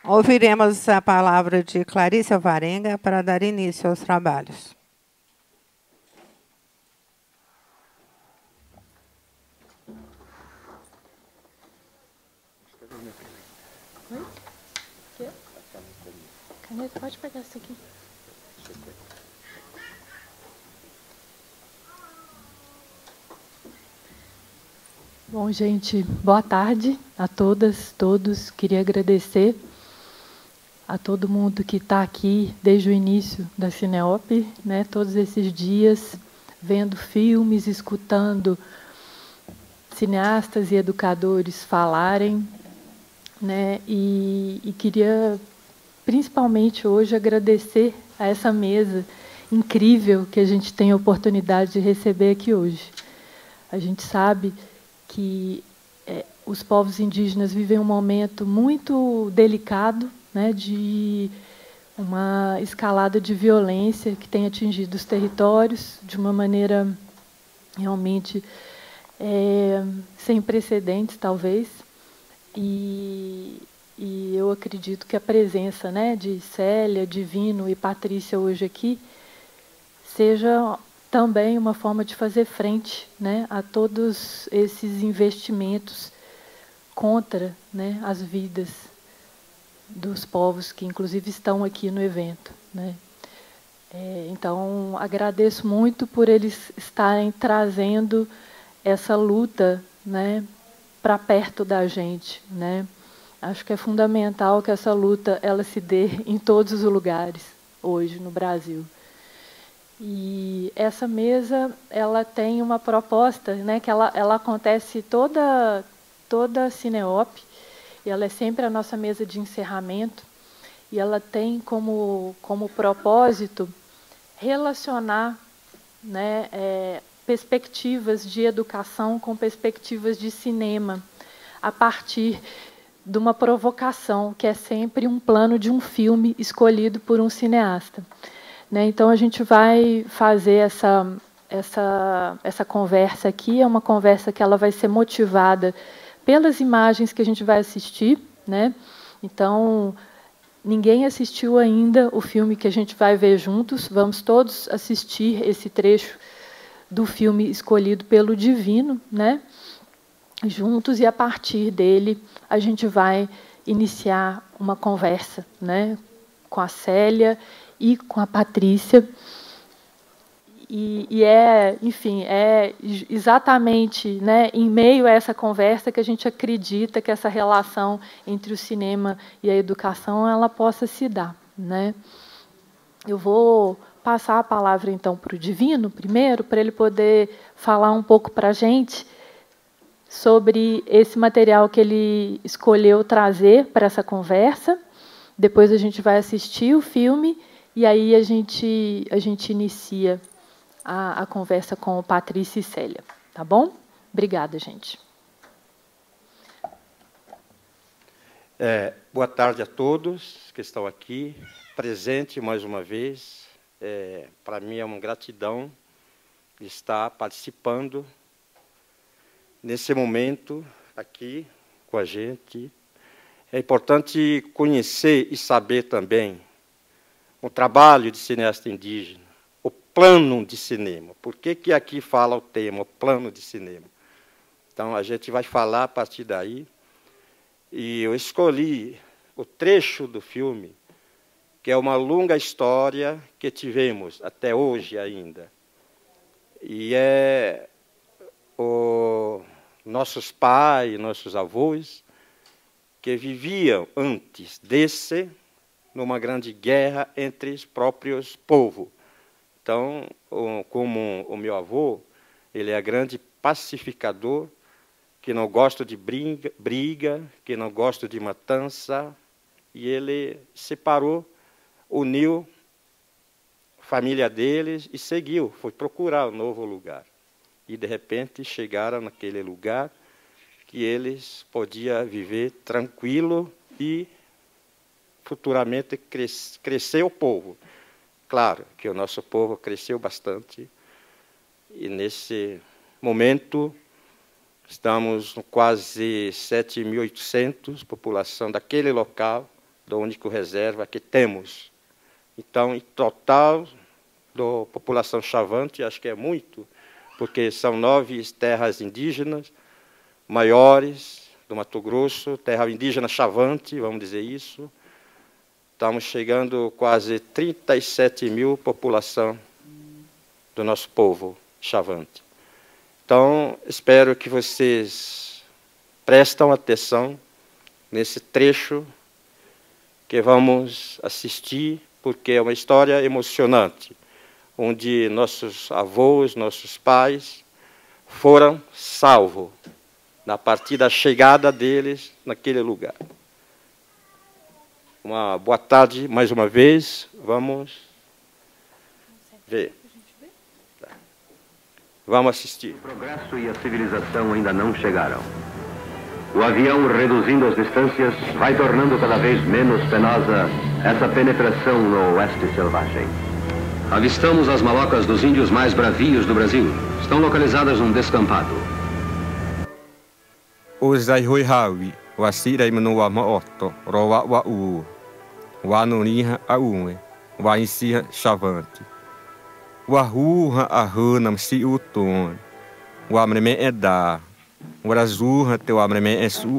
Ouviremos a palavra de Clarice Alvarenga para dar início aos trabalhos. Oi? Quê? Caneta, pode pegar essa aqui. Bom, gente, boa tarde a todas, todos. Queria agradecer a todo mundo que está aqui desde o início da Cineop, né, todos esses dias, vendo filmes, escutando cineastas e educadores falarem, né, e queria principalmente hoje agradecer a essa mesa incrível que a gente tem a oportunidade de receber aqui hoje. A gente sabe que os povos indígenas vivem um momento muito delicado, né, de uma escalada de violência que tem atingido os territórios de uma maneira realmente sem precedentes, talvez. E eu acredito que a presença, né, de Célia, Divino e Patrícia hoje aqui seja também uma forma de fazer frente, né, a todos esses investimentos contra, né, as vidas dos povos que, inclusive, estão aqui no evento, né. Então, agradeço muito por eles estarem trazendo essa luta, né, para perto da gente, né. Acho que é fundamental que essa luta ela se dê em todos os lugares hoje no Brasil. E essa mesa ela tem uma proposta, né, que ela acontece toda a Cineop, e ela é sempre a nossa mesa de encerramento, e ela tem como propósito relacionar, né, perspectivas de educação com perspectivas de cinema, a partir de uma provocação, que é sempre um plano de um filme escolhido por um cineasta. Né? Então, a gente vai fazer essa conversa aqui, é uma conversa que ela vai ser motivada pelas imagens que a gente vai assistir. Né? Então, ninguém assistiu ainda o filme que a gente vai ver juntos, vamos todos assistir esse trecho do filme escolhido pelo Divino, né? Juntos, e a partir dele a gente vai iniciar uma conversa, né, com a Célia e com a Patrícia. Enfim, é exatamente, né, em meio a essa conversa que a gente acredita que essa relação entre o cinema e a educação ela possa se dar, né? Eu vou passar a palavra então para o Divino primeiro, para ele poder falar um pouco para a gente sobre esse material que ele escolheu trazer para essa conversa. Depois a gente vai assistir o filme e aí a gente inicia a conversa com Patrícia e Célia. Tá bom? Obrigada, gente. Boa tarde a todos que estão aqui, presente mais uma vez. Para mim é uma gratidão de estar participando nesse momento aqui com a gente. É importante conhecer e saber também o trabalho de cineasta indígena, o plano de cinema. Por que aqui fala o tema, o plano de cinema? Então, a gente vai falar a partir daí. E eu escolhi o trecho do filme, que é uma longa história que tivemos até hoje ainda. E nossos pais, nossos avós, que viviam antes desse, numa grande guerra entre os próprios povos. Então, como o meu avô, ele é grande pacificador, que não gosta de briga, que não gosta de matança, e ele separou, uniu a família deles e seguiu, foi procurar um novo lugar. E, de repente, chegaram naquele lugar que eles podiam viver tranquilo e futuramente crescer o povo. Claro que o nosso povo cresceu bastante e, nesse momento, estamos com quase 7.800 população daquele local do único reserva que temos. Então, em total, da população chavante, acho que é muito, porque são 9 terras indígenas maiores do Mato Grosso, terra indígena chavante, vamos dizer isso. Estamos chegando quase 37 mil população do nosso povo chavante. Então, espero que vocês prestem atenção nesse trecho que vamos assistir, porque é uma história emocionante, onde nossos avós, nossos pais foram salvos a partir da chegada deles naquele lugar. Uma boa tarde mais uma vez. Vamos ver. Vamos assistir. O progresso e a civilização ainda não chegaram. O avião, reduzindo as distâncias, vai tornando cada vez menos penosa essa penetração no oeste selvagem. Avistamos as malocas dos índios mais bravios do Brasil. Estão localizadas num descampado. Ozai hoi hawi, wasira imanoa maoto, roa wa u, wa noriha a ume, wa insiha chavante. Wa ruha a runam si uton, wa mreme eda, wa razurra teu amreme é su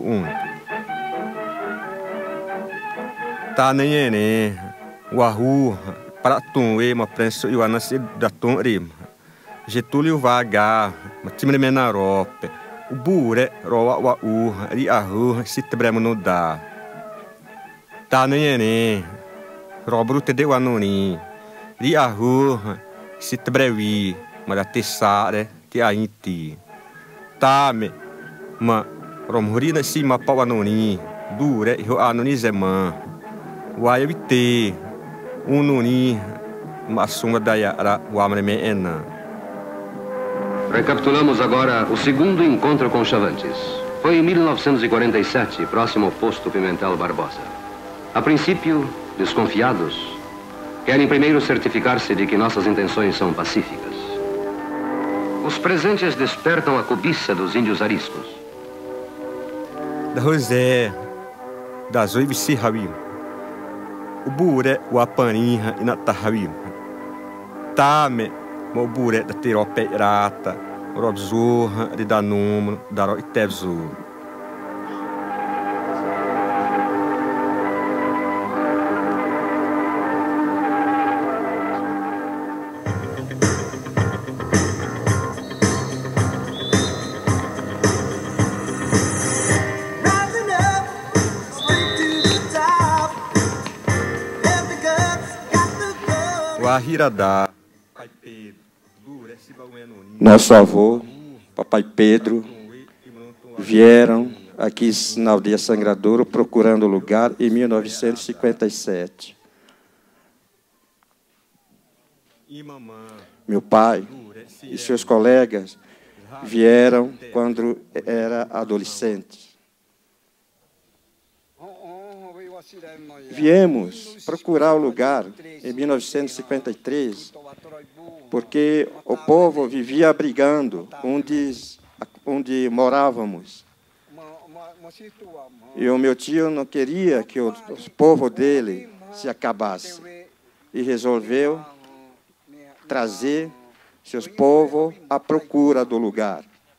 tá nenhene, wa ruha, para tum ema prenso e anasi da tum rima. Getúlio vagar, matimreme na rope. O bure roa wa ri ahu se tebremo no da. Tá nenhene, robru te deu anoni, ri ahu se tebrewi, mas a tessare te ainti. Tá me, ma romurina si ma pau anoni, dure ho anoni zeman. Wa eu te, unoni, ma sunga da yara wa mreme ena. Recapitulamos agora o segundo encontro com chavantes. Foi em 1947, próximo ao posto Pimentel Barbosa. A princípio, desconfiados, querem primeiro certificar-se de que nossas intenções são pacíficas. Os presentes despertam a cobiça dos índios ariscos. Da José, da Zoibisi Habim, o bure, o apaninha e na Tahabim. Tame, o bure da Tirope Rata, o Robzurra, de Danúmero, da Roitevzu. O Ahiradá. Nosso avô, Papai Pedro, vieram aqui na aldeia Sangradouro procurando lugar em 1957. Meu pai e seus colegas vieram quando era adolescente. Viemos procurar o lugar em 1953, porque o povo vivia brigando onde morávamos. E o meu tio não queria que o povo dele se acabasse. E resolveu trazer seus povos à procura do lugar.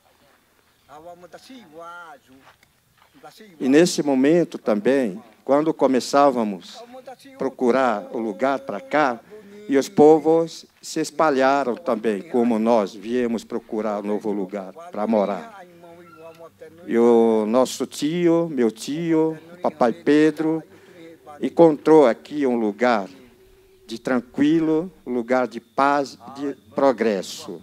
E nesse momento também, quando começávamos a procurar o lugar para cá, e os povos se espalharam também, como nós viemos procurar um novo lugar para morar. E o nosso tio, meu tio, Papai Pedro, encontrou aqui um lugar de tranquilo, um lugar de paz, de progresso.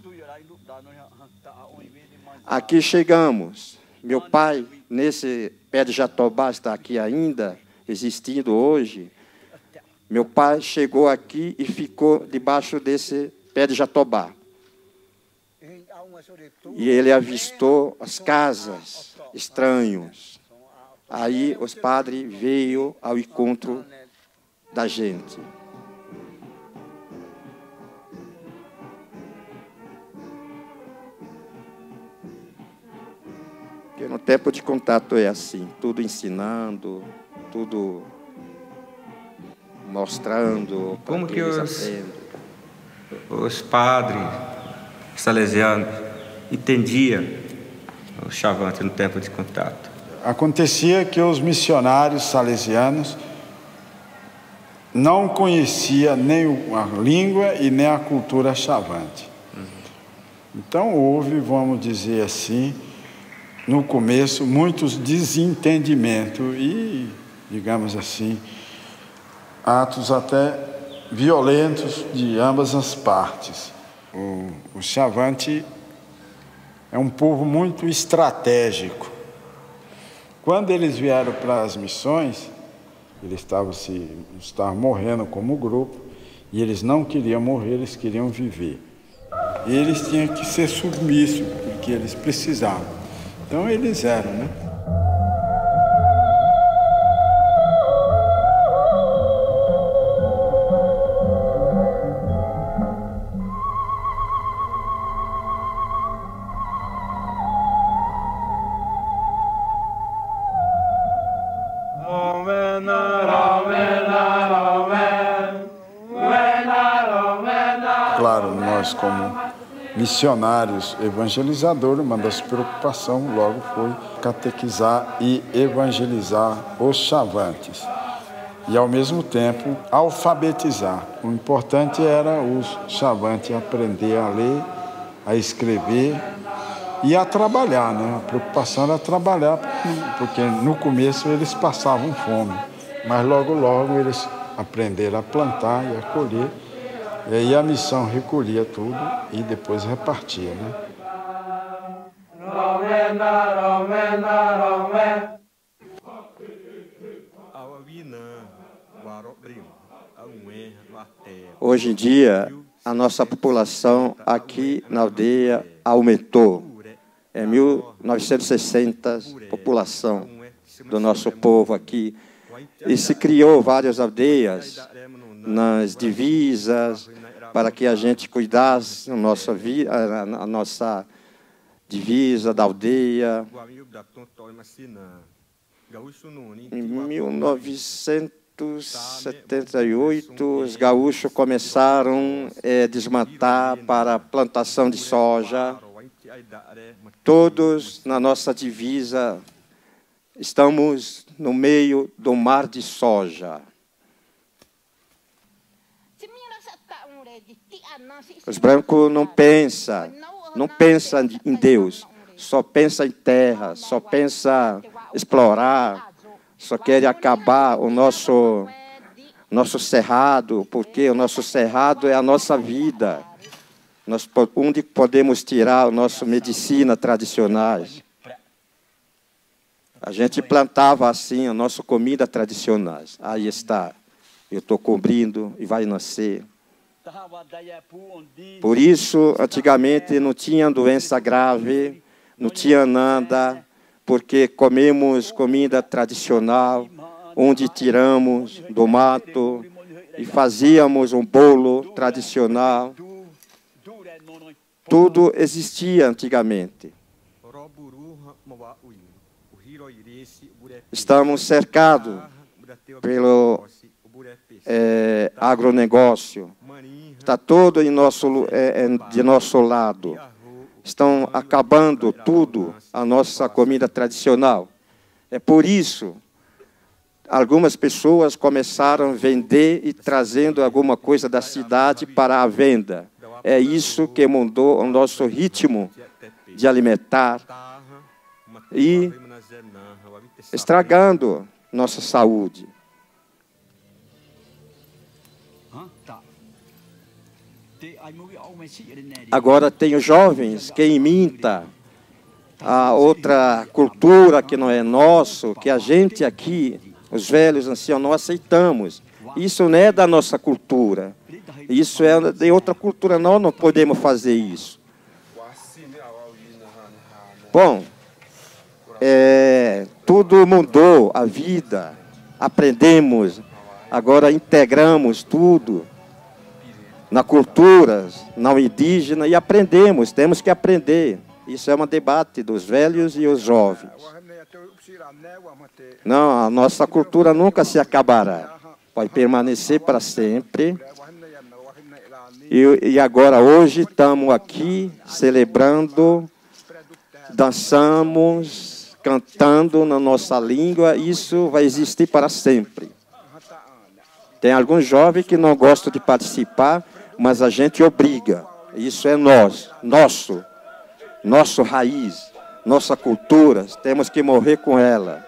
Aqui chegamos. Meu pai, nesse pé de jatobá, está aqui ainda, existindo hoje. Meu pai chegou aqui e ficou debaixo desse pé de jatobá. E ele avistou as casas estranhos. Aí os padres veio ao encontro da gente. Porque no tempo de contato é assim, tudo ensinando, tudo mostrando como para que eles os, aprendam. os padres salesianos entendiam o Chavante no tempo de contato? Acontecia que os missionários salesianos não conheciam nem a língua e nem a cultura Chavante. Então houve, vamos dizer assim, no começo, muitos desentendimentos e, digamos assim, atos até violentos de ambas as partes. O Chavante é um povo muito estratégico. Quando eles vieram para as missões, eles estavam morrendo como grupo, e eles não queriam morrer, eles queriam viver. E eles tinham que ser submissos, porque eles precisavam. Então eles eram, né? Claro, nós como missionários evangelizadores, uma das preocupações logo foi catequizar e evangelizar os chavantes. E, ao mesmo tempo, alfabetizar. O importante era os chavantes aprender a ler, a escrever e a trabalhar, né? A preocupação era trabalhar, porque no começo eles passavam fome, mas logo eles aprenderam a plantar e a colher. E aí a missão recolhia tudo e depois repartia, né? Hoje em dia, a nossa população aqui na aldeia aumentou. Em 1960, a população do nosso povo aqui. E se criou várias aldeias nas divisas, para que a gente cuidasse a nossa divisa da aldeia. Em 1978, os gaúchos começaram a desmatar para a plantação de soja. Todos na nossa divisa estamos no meio do mar de soja. Os brancos não pensam em Deus, só pensam em terra, só pensam em explorar, só querem acabar o nosso cerrado, porque o nosso cerrado é a nossa vida, onde podemos tirar a nossa medicina tradicional. A gente plantava assim a nossa comida tradicional. Aí está, eu estou cobrindo e vai nascer. Por isso, antigamente não tinha doença grave, não tinha nada, porque comemos comida tradicional, onde tiramos do mato e fazíamos um bolo tradicional. Tudo existia antigamente. Estamos cercados pelo agronegócio. Está todo de nosso lado. Estão acabando tudo, a nossa comida tradicional. É por isso, algumas pessoas começaram a vender e trazendo alguma coisa da cidade para a venda. É isso que mudou o nosso ritmo de alimentar e estragando nossa saúde. Agora tem os jovens que imitam a outra cultura que não é nosso, que a gente aqui, os velhos anciãos, não aceitamos. Isso não é da nossa cultura. Isso é de outra cultura. Nós não podemos fazer isso. Bom, tudo mudou a vida. Aprendemos, agora integramos tudo na cultura não indígena e aprendemos, temos que aprender. Isso é um debate dos velhos e os jovens. Não, a nossa cultura nunca se acabará. pode permanecer para sempre. E agora, hoje, estamos aqui celebrando, dançamos, cantando na nossa língua, isso vai existir para sempre. Tem alguns jovens que não gostam de participar, mas a gente obriga. Isso é nosso raiz, nossa cultura, temos que morrer com ela.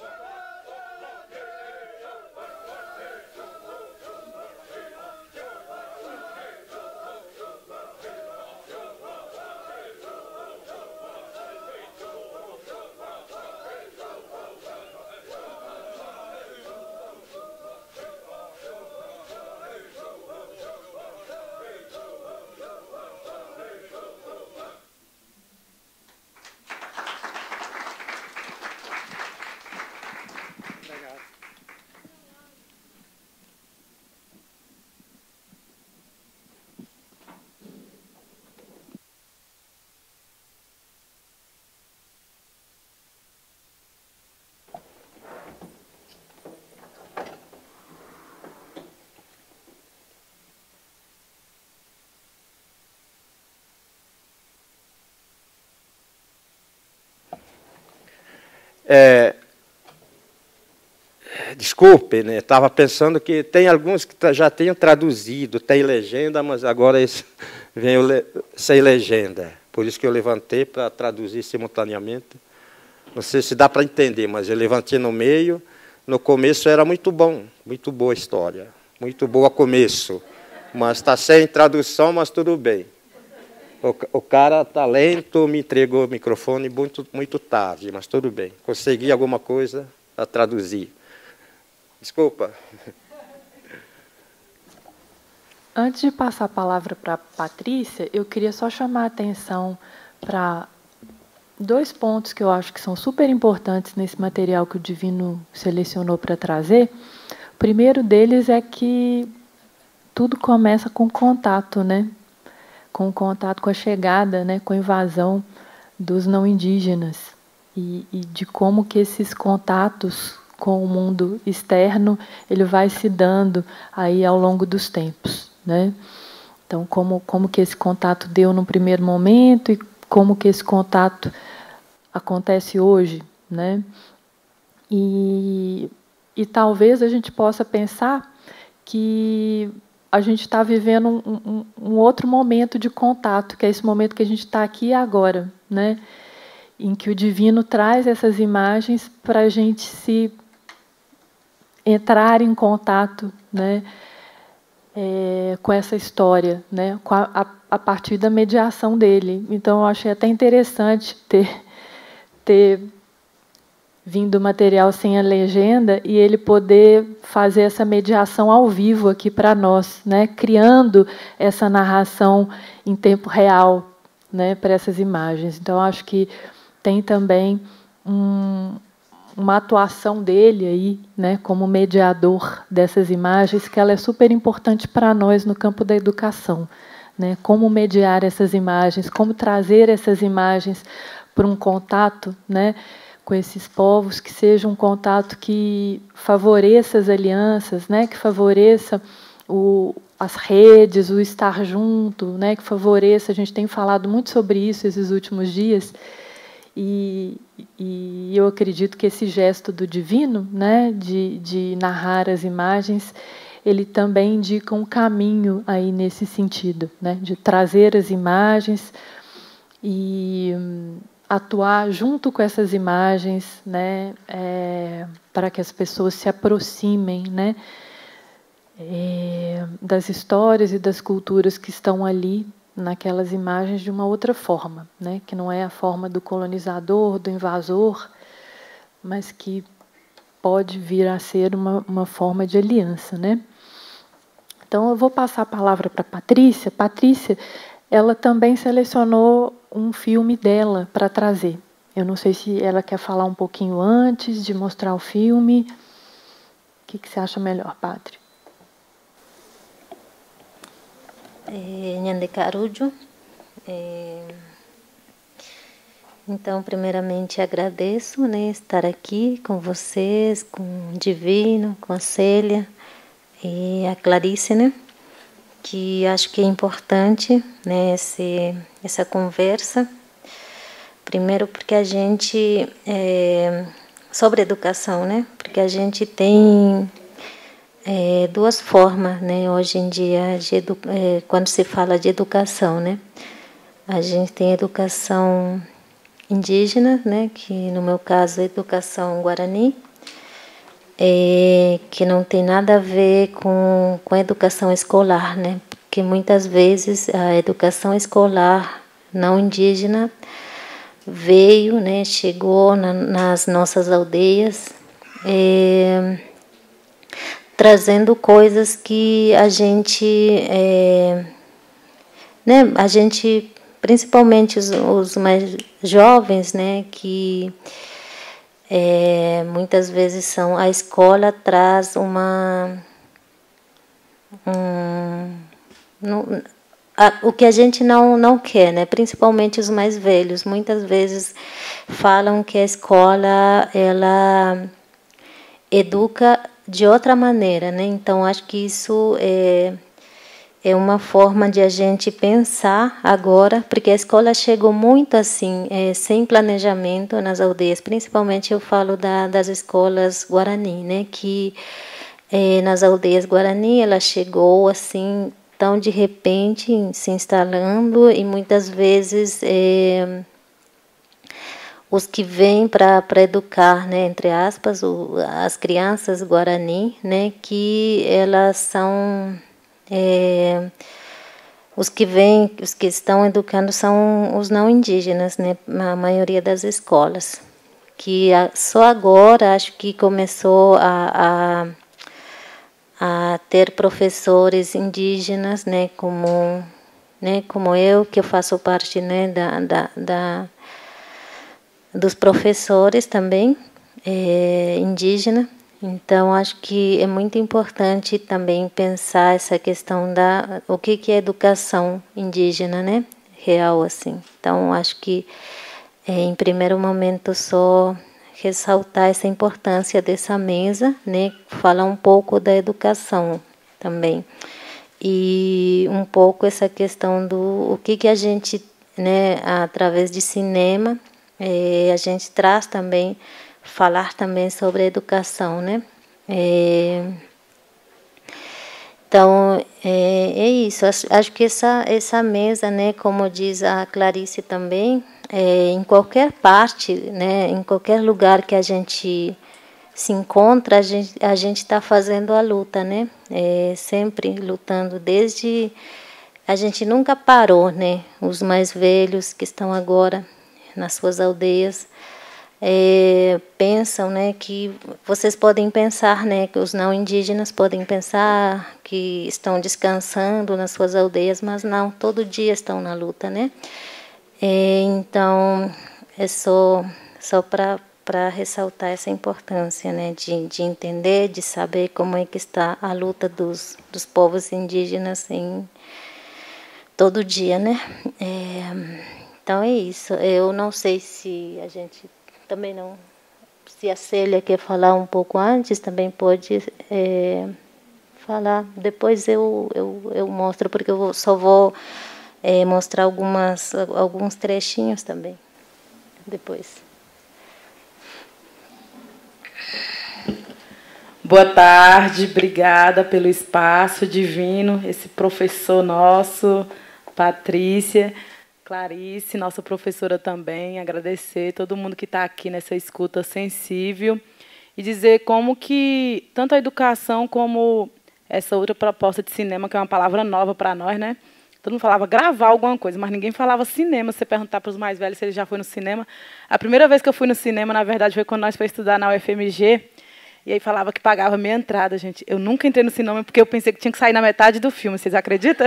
Desculpe, né? Estava pensando que tem alguns que já tenham traduzido, tem legenda, mas agora esse vem sem legenda. Por isso que eu levantei para traduzir simultaneamente. Não sei se dá para entender, mas eu levantei no meio. No começo era muito bom, muito boa a história, muito boa começo. Mas está sem tradução, mas tudo bem. O cara está lento, me entregou o microfone muito tarde, mas tudo bem. Consegui alguma coisa a traduzir. Desculpa. Antes de passar a palavra para a Patrícia, eu queria só chamar a atenção para 2 pontos que eu acho que são super importantes nesse material que o Divino selecionou para trazer. O primeiro deles é que tudo começa com contato, né? Com o contato, com a chegada, né? Com a invasão dos não indígenas e de como que esses contatos com o mundo externo ele vai se dando aí ao longo dos tempos, né? Então, como que esse contato deu no primeiro momento e como que esse contato acontece hoje, né? E talvez a gente possa pensar que a gente está vivendo um outro momento de contato, que é esse momento que a gente está aqui e agora, né? Em que o Divino traz essas imagens para a gente se entrar em contato, né? Com essa história, né? A partir da mediação dele. Então, eu achei até interessante ter vindo o material sem a legenda e ele poder fazer essa mediação ao vivo aqui para nós, né? Criando essa narração em tempo real, né? Para essas imagens. Então, acho que tem também uma atuação dele aí, né? Como mediador dessas imagens, que ela é super importante para nós no campo da educação, né? Como mediar essas imagens, como trazer essas imagens para um contato, né? Com esses povos, que seja um contato que favoreça as alianças, né? Que favoreça as redes, o estar junto, né? Que favoreça, a gente tem falado muito sobre isso esses últimos dias, e eu acredito que esse gesto do Divino, né? De narrar as imagens, ele também indica um caminho aí nesse sentido, né? De trazer as imagens e atuar junto com essas imagens, né, para que as pessoas se aproximem, né, das histórias e das culturas que estão ali naquelas imagens de uma outra forma, né, que não é a forma do colonizador, do invasor, mas que pode vir a ser uma forma de aliança, né? Então, eu vou passar a palavra para a Patrícia. Patrícia, ela também selecionou um filme dela para trazer. Eu não sei se ela quer falar um pouquinho antes de mostrar o filme. O que você acha melhor, Pátria? Nhande Carujo. Então, primeiramente, agradeço, né, estar aqui com vocês, com o Divino, com a Célia, e a Clarice, né? Que acho que é importante, né, essa conversa. Primeiro porque a gente, sobre educação, né? Porque a gente tem duas formas, né? Hoje em dia, quando se fala de educação, né? A gente tem educação indígena, né? Que no meu caso é educação guarani, que não tem nada a ver com a educação escolar, né? Porque muitas vezes a educação escolar não indígena veio, né? Chegou nas nossas aldeias, trazendo coisas que a gente, né? A gente, principalmente os mais jovens, né? Que muitas vezes a escola traz o que a gente não quer, né? Principalmente os mais velhos. Muitas vezes falam que a escola ela educa de outra maneira, né? Então acho que isso é uma forma de a gente pensar agora, porque a escola chegou muito assim, sem planejamento nas aldeias. Principalmente eu falo das escolas Guarani, né? Que nas aldeias Guarani ela chegou assim, tão de repente, se instalando, e muitas vezes os que vêm para educar, né, entre aspas, as crianças Guarani, né, que elas são os que estão educando são os não indígenas, né, a maioria das escolas, que só agora acho que começou a ter professores indígenas, né, como eu, que eu faço parte, né, dos professores também indígena. Então acho que é muito importante também pensar essa questão o que é educação indígena, né, real assim. Então acho que em primeiro momento só ressaltar essa importância dessa mesa, né, falar um pouco da educação também, e um pouco essa questão do o que a gente, né, através de cinema, a gente traz também, falar também sobre a educação, né? Então, é isso. Acho que essa mesa, né, como diz a Clarice também, em qualquer parte, né, em qualquer lugar que a gente se encontra, a gente está fazendo a luta, né? Sempre lutando, desde... A gente nunca parou, né? Os mais velhos que estão agora nas suas aldeias pensam, né, que vocês podem pensar, né, que os não indígenas podem pensar que estão descansando nas suas aldeias, mas não, todo dia estão na luta, né? Então é só para ressaltar essa importância, né, de entender, de saber como é que está a luta dos povos indígenas em todo dia, né? Então é isso. Eu não sei se a gente também não... Se a Célia quer falar um pouco antes, também pode falar. Depois eu mostro, porque eu só vou mostrar alguns trechinhos também. Depois. Boa tarde, obrigada pelo espaço divino, esse professor nosso, Patrícia, Clarice, nossa professora também, agradecer todo mundo que está aqui nessa escuta sensível e dizer como que tanto a educação como essa outra proposta de cinema, que é uma palavra nova para nós, né? Todo mundo falava gravar alguma coisa, mas ninguém falava cinema. Se você perguntar para os mais velhos se eles já foram no cinema. A primeira vez que eu fui no cinema, na verdade, foi quando nós fomos estudar na UFMG, e aí falava que pagava meia entrada, gente. Eu nunca entrei no cinema porque eu pensei que tinha que sair na metade do filme, vocês acreditam?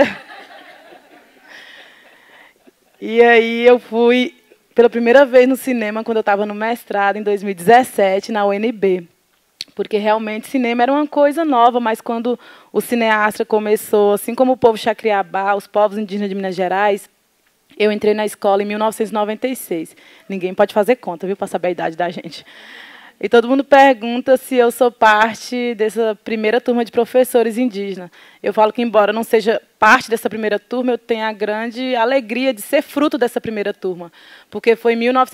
E aí eu fui pela primeira vez no cinema quando eu estava no mestrado, em 2017, na UNB. Porque realmente cinema era uma coisa nova, mas quando o cineasta começou, assim como o povo Xacriabá, os povos indígenas de Minas Gerais, eu entrei na escola em 1996. Ninguém pode fazer conta, viu, para saber a idade da gente. E todo mundo pergunta se eu sou parte dessa primeira turma de professores indígenas. Eu falo que, embora não seja parte dessa primeira turma, eu tenho a grande alegria de ser fruto dessa primeira turma. Porque foi em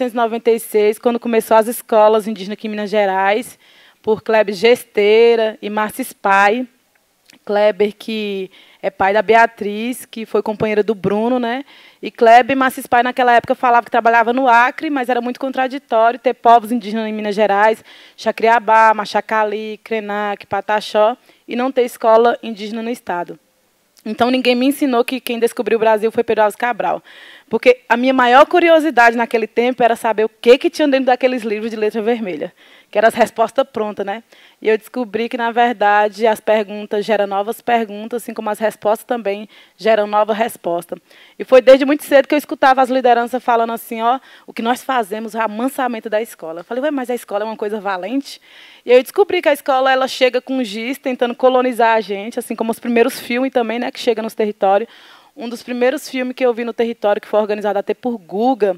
1996, quando começou as escolas indígenas aqui em Minas Gerais, por Kleber Gesteira e Márcio Spai. Kleber, que é pai da Beatriz, que foi companheira do Bruno, né? E Kleber e Márcio Spai, naquela época, falava que trabalhava no Acre, mas era muito contraditório ter povos indígenas em Minas Gerais, Chacriabá, Machacali, Krenak, Pataxó, e não ter escola indígena no estado. Então, ninguém me ensinou que quem descobriu o Brasil foi Pedro Álvares Cabral. Porque a minha maior curiosidade naquele tempo era saber o que tinha dentro daqueles livros de letra vermelha, que eram as respostas prontas, né? E eu descobri que, na verdade, as perguntas geram novas perguntas, assim como as respostas também geram nova resposta. E foi desde muito cedo que eu escutava as lideranças falando assim, ó, o que nós fazemos é o amansamento da escola. Eu falei, ué, mas a escola é uma coisa valente? E eu descobri que a escola ela chega com giz, tentando colonizar a gente, assim como os primeiros filmes também, né, que chegam nos territórios. Um dos primeiros filmes que eu vi no território, que foi organizado até por Guga,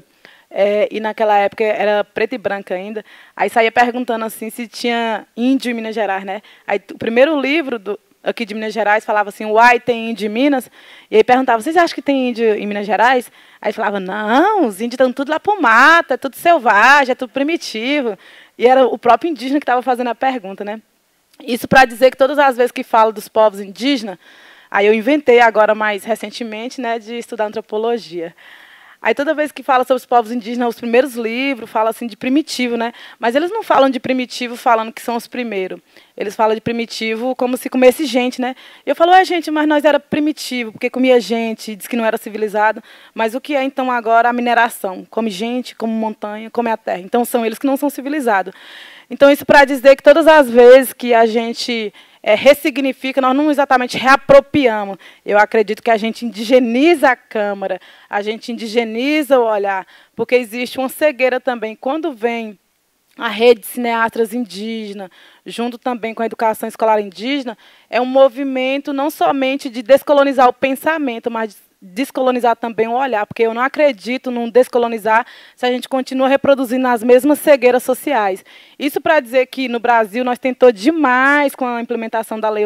e naquela época era preto e branco ainda, aí saía perguntando assim se tinha índio em Minas Gerais, né? Aí o primeiro livro aqui de Minas Gerais falava assim, uai, tem índio em Minas? E aí perguntava, vocês acham que tem índio em Minas Gerais? Aí falava, não, os índios estão tudo lá para o mato, é tudo selvagem, é tudo primitivo. E era o próprio indígena que estava fazendo a pergunta, né? Isso para dizer que todas as vezes que falo dos povos indígenas, aí eu inventei agora mais recentemente, né, de estudar antropologia. Aí toda vez que fala sobre os povos indígenas, os primeiros livros falam assim de primitivo, né? Mas eles não falam de primitivo falando que são os primeiros. Eles falam de primitivo como se comesse gente, né? Eu falo, gente, mas nós era primitivo, porque comia gente, diz que não era civilizado. Mas o que é então agora a mineração? Come gente, come montanha, come a terra. Então são eles que não são civilizados. Então isso para dizer que todas as vezes que a gente ressignifica, nós não exatamente reapropriamos. Eu acredito que a gente indigeniza a Câmara, a gente indigeniza o olhar, porque existe uma cegueira também. Quando vem a rede de cineastas indígenas, junto também com a educação escolar indígena, é um movimento não somente de descolonizar o pensamento, mas de descolonizar também o olhar, porque eu não acredito num descolonizar se a gente continua reproduzindo as mesmas cegueiras sociais. Isso para dizer que no Brasil nós tentou demais com a implementação da Lei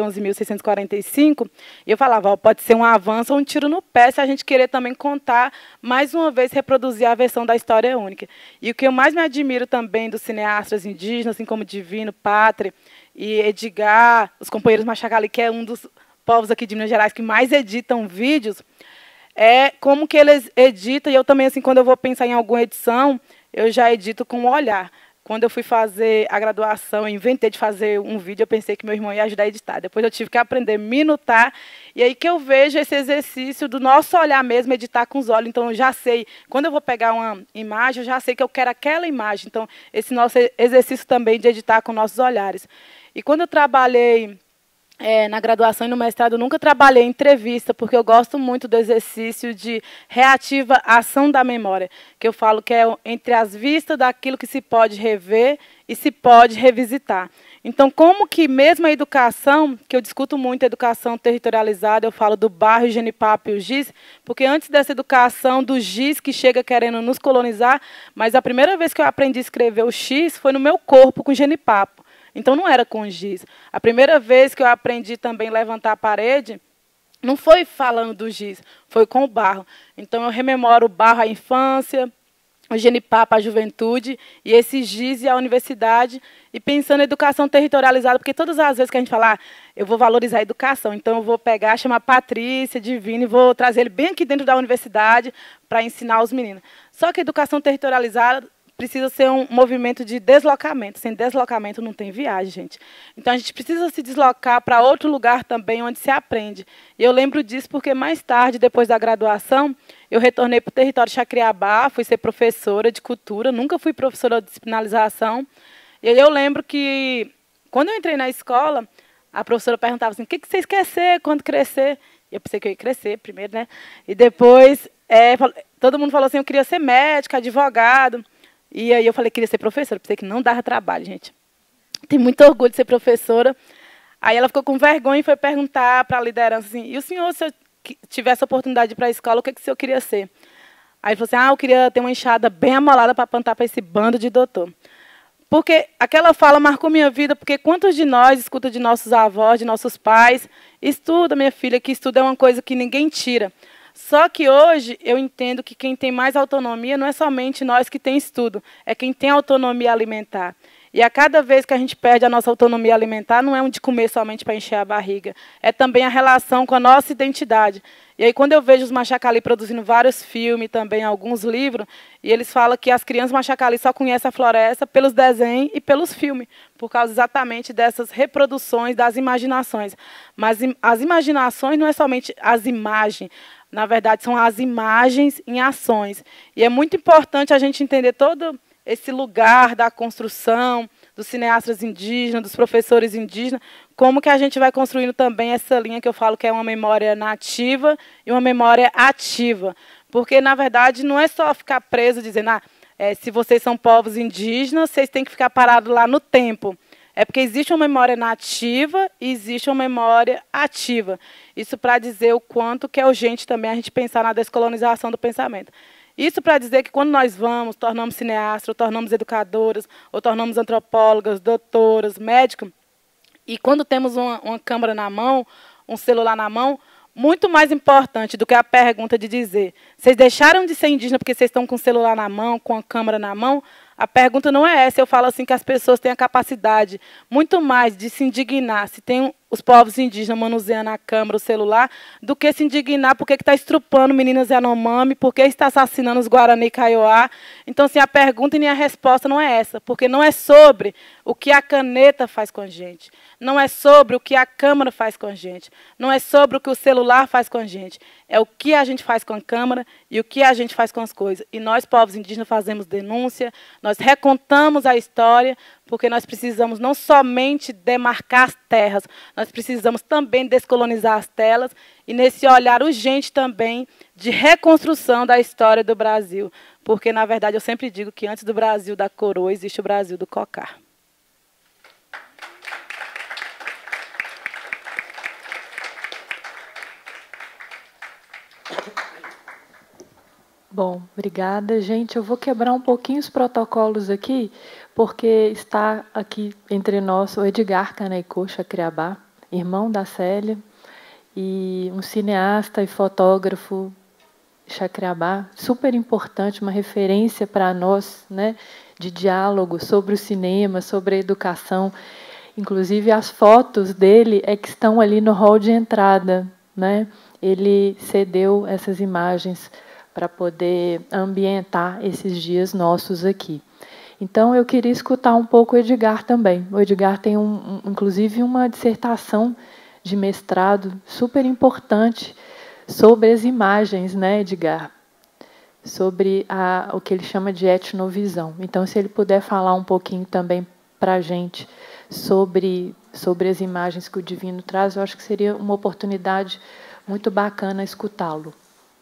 11.645, e eu falava, ó, pode ser um avanço ou um tiro no pé se a gente querer também contar, mais uma vez, reproduzir a versão da história única. E o que eu mais me admiro também dos cineastas indígenas, assim como Divino, Pátria e Edgar, os companheiros Machacali, que é um dos povos aqui de Minas Gerais que mais editam vídeos, é como que eles editam, e eu também, assim, quando eu vou pensar em alguma edição, eu já edito com o olhar. Quando eu fui fazer a graduação, eu inventei de fazer um vídeo, eu pensei que meu irmão ia ajudar a editar. Depois eu tive que aprender a minutar, e aí que eu vejo esse exercício do nosso olhar mesmo, editar com os olhos. Então, eu já sei, quando eu vou pegar uma imagem, eu já sei que eu quero aquela imagem. Então, esse nosso exercício também de editar com nossos olhares. E quando eu trabalhei na graduação e no mestrado, eu nunca trabalhei em entrevista, porque eu gosto muito do exercício de reativa ação da memória, que eu falo que é entre as vistas daquilo que se pode rever e se pode revisitar. Então, como que mesmo a educação, que eu discuto muito a educação territorializada, eu falo do barro, o genipapo e o giz, porque antes dessa educação do giz que chega querendo nos colonizar, mas a primeira vez que eu aprendi a escrever o X foi no meu corpo com genipapo. Então, não era com giz. A primeira vez que eu aprendi também a levantar a parede, não foi falando do giz, foi com o barro. Então, eu rememoro o barro à infância, o genipapo à juventude, e esse giz e a universidade, e pensando em educação territorializada, porque todas as vezes que a gente fala, eu vou valorizar a educação, então eu vou pegar, chamar Patrícia, Divino, e vou trazer ele bem aqui dentro da universidade para ensinar os meninos. Só que a educação territorializada precisa ser um movimento de deslocamento. Sem deslocamento não tem viagem, gente. Então, a gente precisa se deslocar para outro lugar também, onde se aprende. E eu lembro disso porque, mais tarde, depois da graduação, eu retornei para o território Chacriabá, fui ser professora de cultura, nunca fui professora de disciplinarização. E aí eu lembro que, quando eu entrei na escola, a professora perguntava assim, o que vocês querem ser quando crescer? Eu pensei que eu ia crescer primeiro, né? E depois, todo mundo falou assim, eu queria ser médica, advogado. E aí eu falei que queria ser professora, pensei que não dava trabalho, gente. Tenho muito orgulho de ser professora. Aí ela ficou com vergonha e foi perguntar para a liderança assim, e o senhor, se eu tivesse a oportunidade de ir para a escola, o que o senhor queria ser? Aí ele falou assim, eu queria ter uma enxada bem amolada para plantar para esse bando de doutor. Porque aquela fala marcou minha vida, porque quantos de nós escuta de nossos avós, de nossos pais, estuda, minha filha, que estudo é uma coisa que ninguém tira. Só que hoje eu entendo que quem tem mais autonomia não é somente nós que tem estudo, é quem tem autonomia alimentar. E a cada vez que a gente perde a nossa autonomia alimentar, não é um de comer somente para encher a barriga, é também a relação com a nossa identidade. E aí, quando eu vejo os Machacali produzindo vários filmes, também alguns livros, e eles falam que as crianças Machacali só conhecem a floresta pelos desenhos e pelos filmes, por causa exatamente dessas reproduções das imaginações. Mas as imaginações não é somente as imagens, na verdade, são as imagens em ações. E é muito importante a gente entender todo esse lugar da construção, dos cineastas indígenas, dos professores indígenas, como que a gente vai construindo também essa linha que eu falo que é uma memória nativa e uma memória ativa. Porque, na verdade, não é só ficar preso dizendo, se vocês são povos indígenas, vocês têm que ficar parados lá no tempo. É porque existe uma memória nativa e existe uma memória ativa. Isso para dizer o quanto que é urgente também a gente pensar na descolonização do pensamento. Isso para dizer que quando nós vamos, tornamos cineastas, ou tornamos educadoras, ou tornamos antropólogas, doutoras, médicos, e quando temos uma câmera na mão, um celular na mão, muito mais importante do que a pergunta de dizer, vocês deixaram de ser indígenas porque vocês estão com o celular na mão, com a câmera na mão? A pergunta não é essa, eu falo assim que as pessoas têm a capacidade muito mais de se indignar se tem os povos indígenas manuseando a câmera, o celular, do que se indignar porque está estrupando meninas Yanomami, porque está assassinando os Guarani Kaiowá. Então, assim, a pergunta e nem a resposta não é essa, porque não é sobre o que a caneta faz com a gente, não é sobre o que a câmera faz com a gente, não é sobre o que o celular faz com a gente, é o que a gente faz com a câmera e o que a gente faz com as coisas. E nós, povos indígenas, fazemos denúncia, nós recontamos a história, porque nós precisamos não somente demarcar as terras, nós precisamos também descolonizar as telas e nesse olhar urgente também de reconstrução da história do Brasil. Porque, na verdade, eu sempre digo que antes do Brasil da coroa existe o Brasil do cocar. Bom, obrigada, gente. Eu vou quebrar um pouquinho os protocolos aqui, porque está aqui entre nós o Edgar Canaicô Chacriabá, irmão da Célia, e um cineasta e fotógrafo Chacriabá, super importante, uma referência para nós, né, de diálogo sobre o cinema, sobre a educação. Inclusive, as fotos dele é que estão ali no hall de entrada, né? Ele cedeu essas imagens para poder ambientar esses dias nossos aqui. Então, eu queria escutar um pouco o Edgar também. O Edgar tem, inclusive, uma dissertação de mestrado super importante sobre as imagens, né, Edgar? Sobre o que ele chama de etnovisão. Então, se ele puder falar um pouquinho também para a gente sobre as imagens que o Divino traz, eu acho que seria uma oportunidade muito bacana escutá-lo.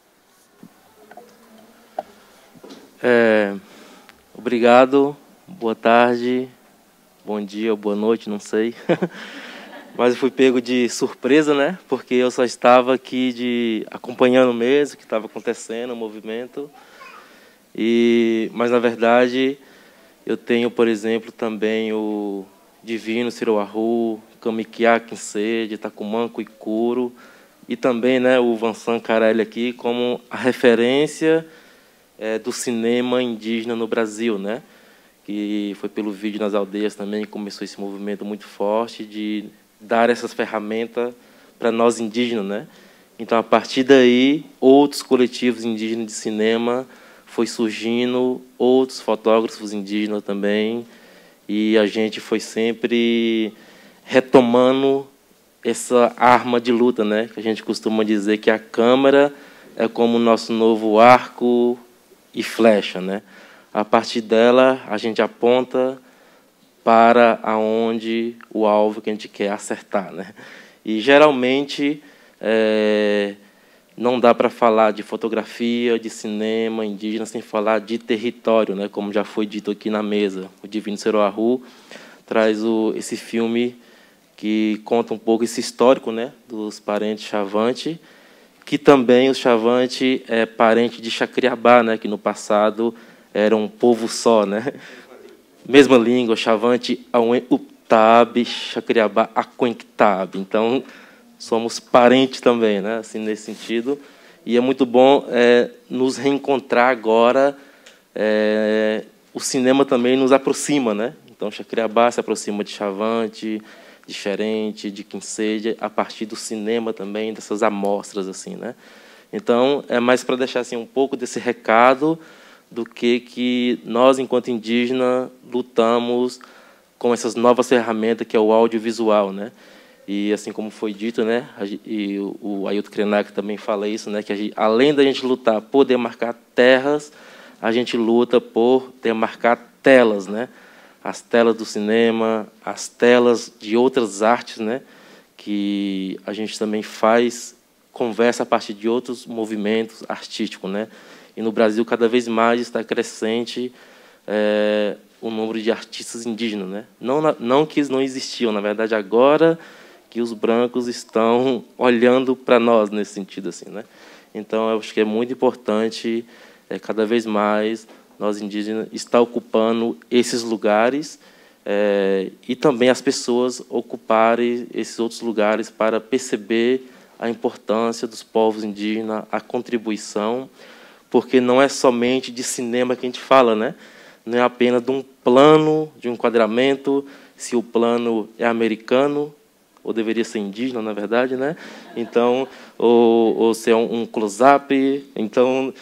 Obrigado, boa tarde, bom dia ou boa noite, não sei. Mas eu fui pego de surpresa, né? Porque eu só estava aqui acompanhando mesmo o que estava acontecendo, o movimento. Mas, na verdade, eu tenho, por exemplo, também o Divino Siroahu, Kamikia Kinsê, de Tacumanco e Curo, e também, né, o Vansan Carelli aqui como a referência do cinema indígena no Brasil, né? Que foi pelo Vídeo nas Aldeias também que começou esse movimento muito forte de dar essas ferramentas para nós indígenas, né? Então, a partir daí, outros coletivos indígenas de cinema foi surgindo, outros fotógrafos indígenas também, e a gente foi sempre retomando essa arma de luta, né? Que a gente costuma dizer que a câmera é como o nosso novo arco e flecha, né? A partir dela, a gente aponta para aonde o alvo que a gente quer acertar, né? E, geralmente, não dá para falar de fotografia, de cinema indígena, sem falar de território, né? Como já foi dito aqui na mesa. O Divino Siroahu traz esse filme que conta um pouco esse histórico, né, dos parentes Chavante, que também o Chavante é parente de Chacriabá, né, que no passado era um povo só, né? mesma língua, Chavante, Auen, Uptab, Chacriabá, Aquenquitab. Então, somos parentes também, né? Assim, nesse sentido. E é muito bom nos reencontrar agora. O cinema também nos aproxima, né? Então, Chacriabá se aproxima de Chavante, de Xerente, de Quinceja, a partir do cinema também, dessas amostras, assim, né? Então, é mais para deixar assim, um pouco desse recado do que nós, enquanto indígena, lutamos com essas novas ferramentas, que é o audiovisual, né? E, assim como foi dito, né, e o Ailton Krenak também fala isso, né, que além da gente lutar por demarcar terras, a gente luta por demarcar telas, né? As telas do cinema, as telas de outras artes, né? Que a gente também conversa a partir de outros movimentos artísticos, né? E no Brasil cada vez mais está crescente o número de artistas indígenas, né? Não que eles não existiam, na verdade agora que os brancos estão olhando para nós nesse sentido, assim, né? Então eu acho que é muito importante cada vez mais nós indígenas estar ocupando esses lugares e também as pessoas ocuparem esses outros lugares para perceber a importância dos povos indígenas, a contribuição, porque não é somente de cinema que a gente fala, né? Não é apenas de um plano, de um enquadramento, se o plano é americano, ou deveria ser indígena, na verdade, né? Então, ou se é um close-up, então...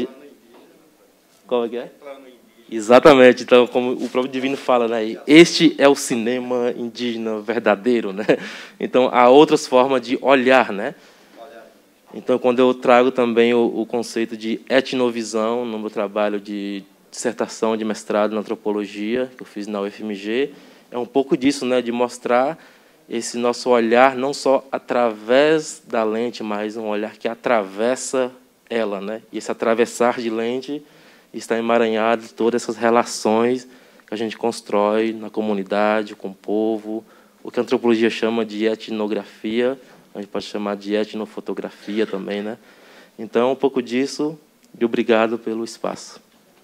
Qual é que é? Exatamente. Então, como o próprio Divino fala, né? Este é o cinema indígena verdadeiro, né? Então, há outras formas de olhar, né? Então, quando eu trago também o conceito de etnovisão no meu trabalho de dissertação de mestrado na antropologia, que eu fiz na UFMG, é um pouco disso, né? De mostrar esse nosso olhar não só através da lente, mas um olhar que atravessa ela, né? E esse atravessar de lente está emaranhado de todas essas relações que a gente constrói na comunidade, com o povo, o que a antropologia chama de etnografia, a gente pode chamar de etnofotografia também, né? Então, um pouco disso, e obrigado pelo espaço.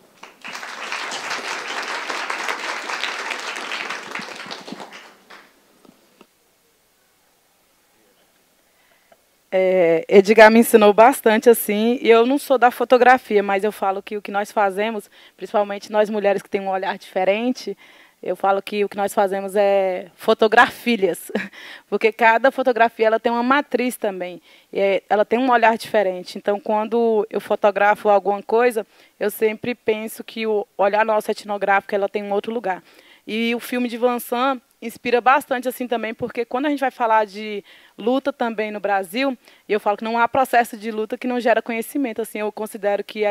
Edgar me ensinou bastante, assim, e eu não sou da fotografia, mas eu falo que o que nós fazemos, principalmente nós mulheres que temos um olhar diferente, eu falo que o que nós fazemos é fotografilhas, porque cada fotografia ela tem uma matriz também, e ela tem um olhar diferente. Então, quando eu fotografo alguma coisa, eu sempre penso que o olhar nosso etnográfico ela tem um outro lugar. E o filme de Vansan inspira bastante assim também, porque quando a gente vai falar de luta também no Brasil, e eu falo que não há processo de luta que não gera conhecimento. Assim, eu considero que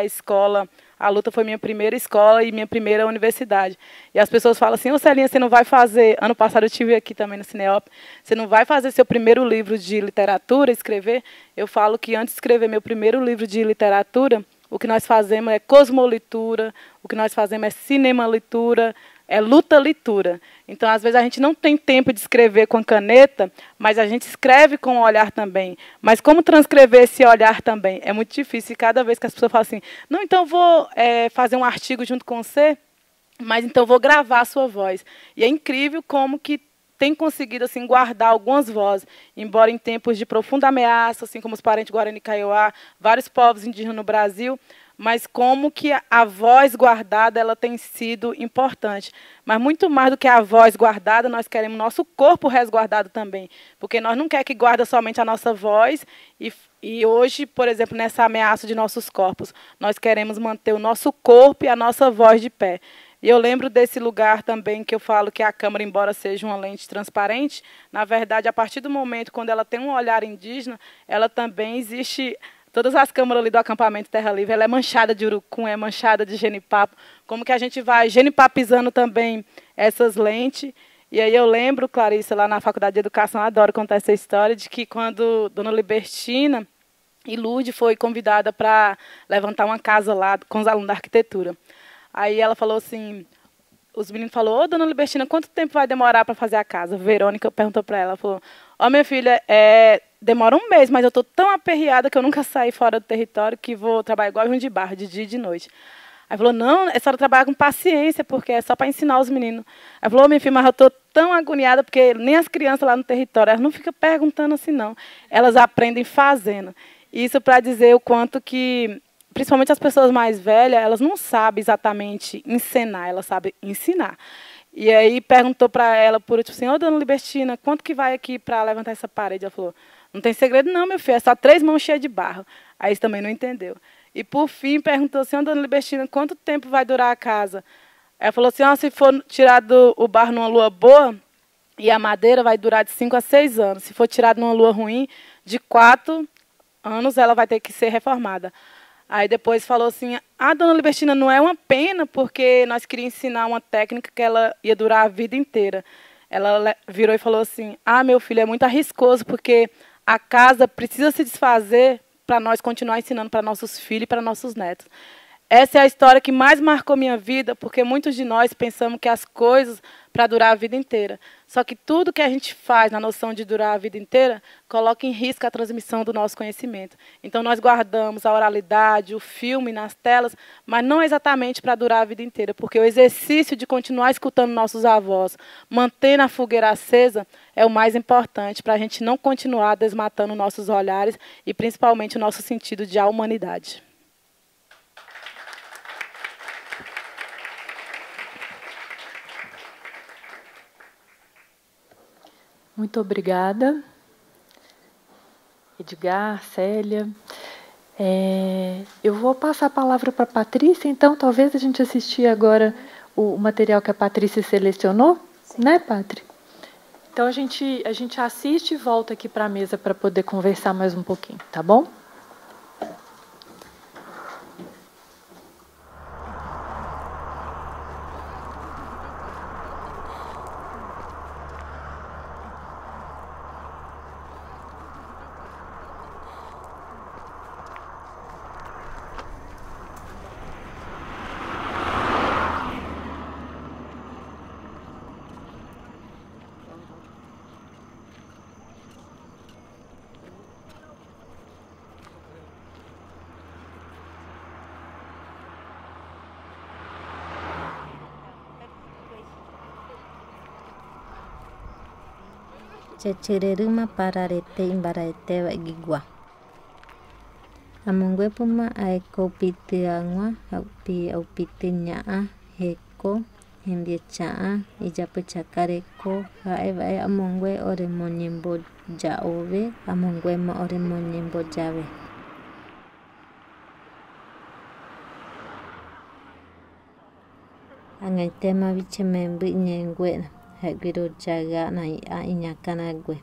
a luta foi minha primeira escola e minha primeira universidade. E as pessoas falam assim: ô Celinha, você não vai fazer... Ano passado eu estive aqui também no Cineop. Você não vai fazer seu primeiro livro de literatura, escrever? Eu falo que antes de escrever meu primeiro livro de literatura, o que nós fazemos é cosmolitura, o que nós fazemos é cinemalitura, é luta-litura. Então, às vezes, a gente não tem tempo de escrever com caneta, mas a gente escreve com o olhar também. Mas como transcrever esse olhar também? É muito difícil. E cada vez que as pessoas falam assim, não, então vou fazer um artigo junto com você, mas então vou gravar a sua voz. E é incrível como que tem conseguido assim, guardar algumas vozes, embora em tempos de profunda ameaça, assim como os parentes Guarani Kaiowá, vários povos indígenas no Brasil, mas como que a voz guardada ela tem sido importante. Mas muito mais do que a voz guardada, nós queremos nosso corpo resguardado também, porque nós não queremos que guarda somente a nossa voz, e hoje, por exemplo, nessa ameaça de nossos corpos, nós queremos manter o nosso corpo e a nossa voz de pé. E eu lembro desse lugar também que eu falo que a câmera, embora seja uma lente transparente, na verdade, a partir do momento quando ela tem um olhar indígena, ela também existe... Todas as câmaras ali do acampamento Terra Livre, ela é manchada de urucum, é manchada de genipapo. Como que a gente vai genipapizando também essas lentes. E aí eu lembro, Clarice, lá na Faculdade de Educação, adoro contar essa história, de que quando Dona Libertina e Lourdes foi convidada para levantar uma casa lá com os alunos da arquitetura. Aí ela falou assim, os meninos falaram, ô, Dona Libertina, quanto tempo vai demorar para fazer a casa? Verônica perguntou para ela, falou, ó, minha filha, demora um mês, mas eu estou tão aperreada que eu nunca saí fora do território que vou trabalhar igual João de Barra, de dia e de noite. Aí falou, não, a senhora trabalha com paciência, porque é só para ensinar os meninos. Aí falou, minha filha, mas eu estou tão agoniada, porque nem as crianças lá no território, elas não ficam perguntando assim, não. Elas aprendem fazendo. Isso para dizer o quanto que, principalmente as pessoas mais velhas, elas não sabem exatamente ensinar, elas sabem ensinar. E aí perguntou para ela, por último, assim, ô, dona Libertina, quanto que vai aqui para levantar essa parede? Ela falou, não tem segredo não, meu filho, é só 3 mãos cheias de barro. Aí eles também não entendeu. E, por fim, perguntou assim, ô, dona Libertina, quanto tempo vai durar a casa? Ela falou assim, se for tirado o barro numa lua boa, e a madeira vai durar de 5 a 6 anos. Se for tirado numa lua ruim, de 4 anos ela vai ter que ser reformada. Aí depois falou assim, dona Libertina, não é uma pena, porque nós queríamos ensinar uma técnica que ela ia durar a vida inteira. Ela virou e falou assim, meu filho, é muito arriscoso, porque a casa precisa se desfazer para nós continuar ensinando para nossos filhos e para nossos netos. Essa é a história que mais marcou minha vida, porque muitos de nós pensamos que as coisas para durar a vida inteira. Só que tudo que a gente faz na noção de durar a vida inteira, coloca em risco a transmissão do nosso conhecimento. Então, nós guardamos a oralidade, o filme nas telas, mas não exatamente para durar a vida inteira, porque o exercício de continuar escutando nossos avós, mantendo a fogueira acesa, é o mais importante para a gente não continuar desmatando nossos olhares e, principalmente, o nosso sentido de humanidade. Muito obrigada, Edgar, Célia. Eu vou passar a palavra para a Patrícia, então talvez a gente assistir agora o material que a Patrícia selecionou, sim, né, Patri? Então a gente assiste e volta aqui para a mesa para poder conversar mais um pouquinho, tá bom? Cecereruma pararete imbarete wa gigwa. Amongwe puma aeko pite angwa au pite nyaa heko hembie chaa ijape chakareko hae amongwe ore monyembo jaove amongwe ma ore monyembo jave. Angai tema biche membi nyengwe Hagiro jaga na inyakanagwe.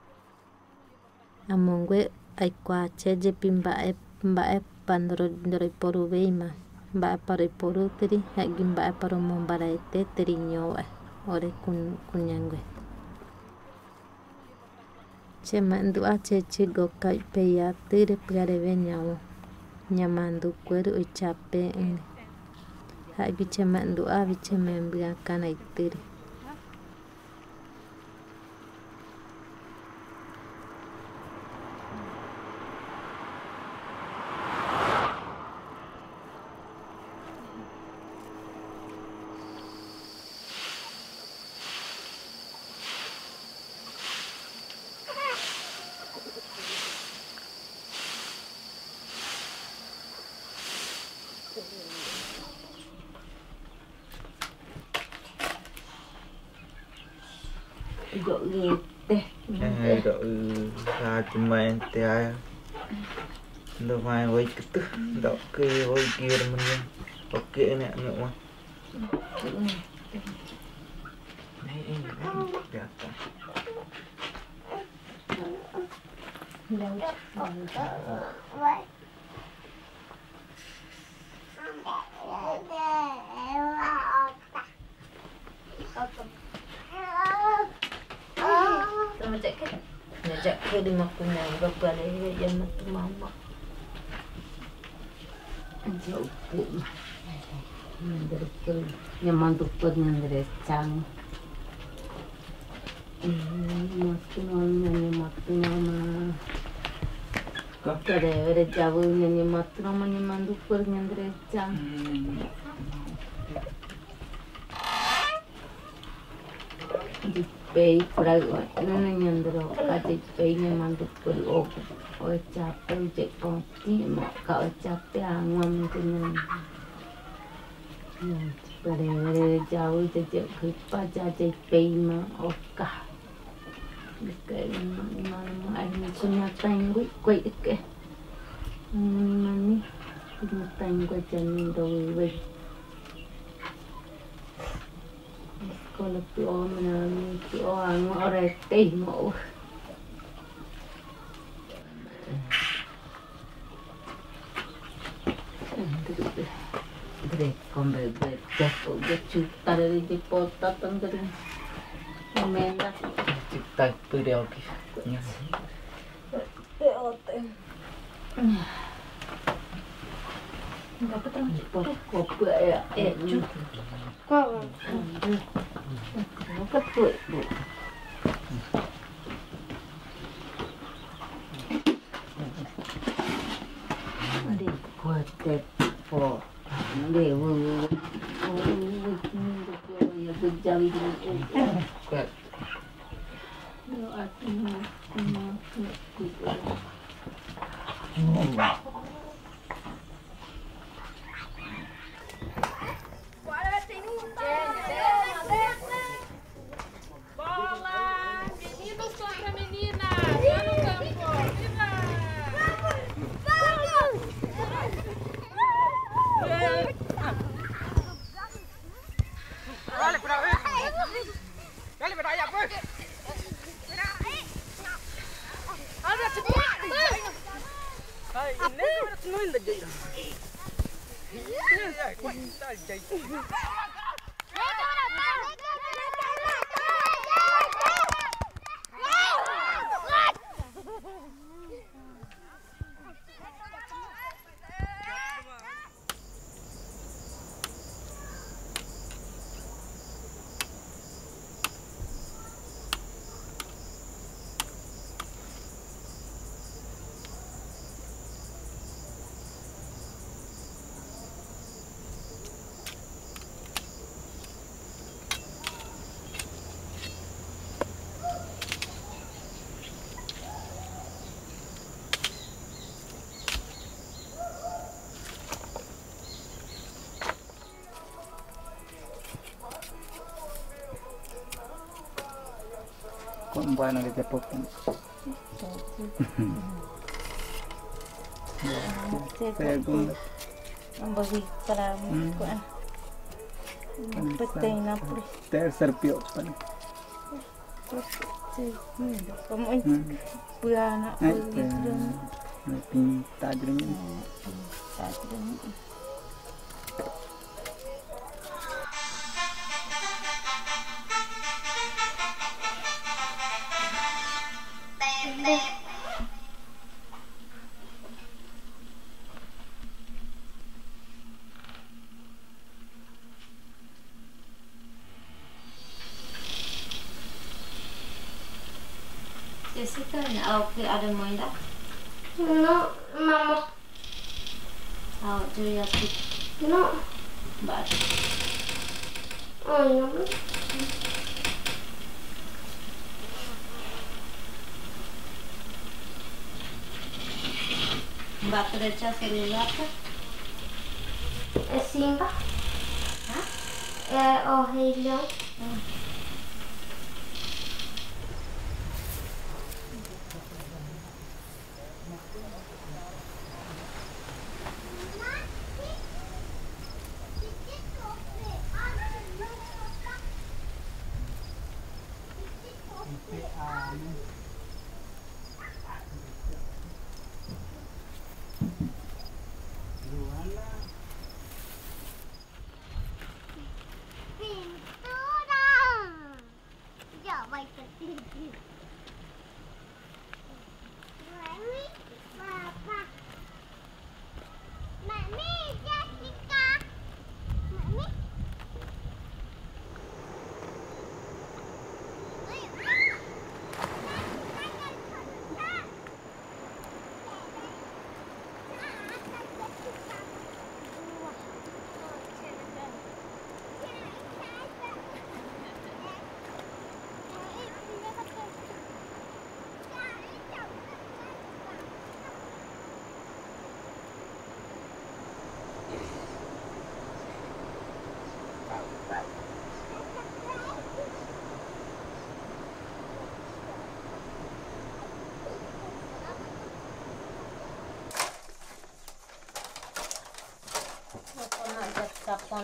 Amongwe aikwa cheje pimbae pandoro poru veima. Mbae paro poru teri hagi mbae paro mombaraete teri nyoe ore kunyangwe. Chema ndua cheche gokai peya tire pgareve nyawo. Nyamandu kweru ichape ene. Hagi chema ndua viche membia kana itiri. Dok teh. Dok main teh ayah. Dok main woi ketuh. Dok ke woi kir menye. Oke ni anak mah. Ini kan di atas. Ngajak ke di makunya bapak lagi yang matu mama. Jauh pun. Menderkel nyaman tukut nyandres cang. Matu mama. Kau ada jauh nyanyi matu mama nyaman tukut nyandres cang. Pei para não nyandro kate pei ne mandu por o chape o che ponti ma ka o chape angam kunyan pare jauh je khipa ja je pei ma o ka ke ma ai sunya tangui koi ke mani ni tangui jan do we kalau pio mana pio ang orang teh mau Dre kombe jatuh juta dari di kota tenggeru menda juta periau kisahnya teotem dapat orang cepat kopi ya kau betul bu ada kuat po ada ya berjauh dengan kuat yo artinya Kung buwan ang ito po. Saya kung ang bagi para kuan. Patay na po. Terserpio pa ni. Como puana pinta drin. Jessica, ada main dah? No, mama. Curiosity. No. But. Oh, no. Mbak kerja celular kan? Simba. Hah? Oh, hello.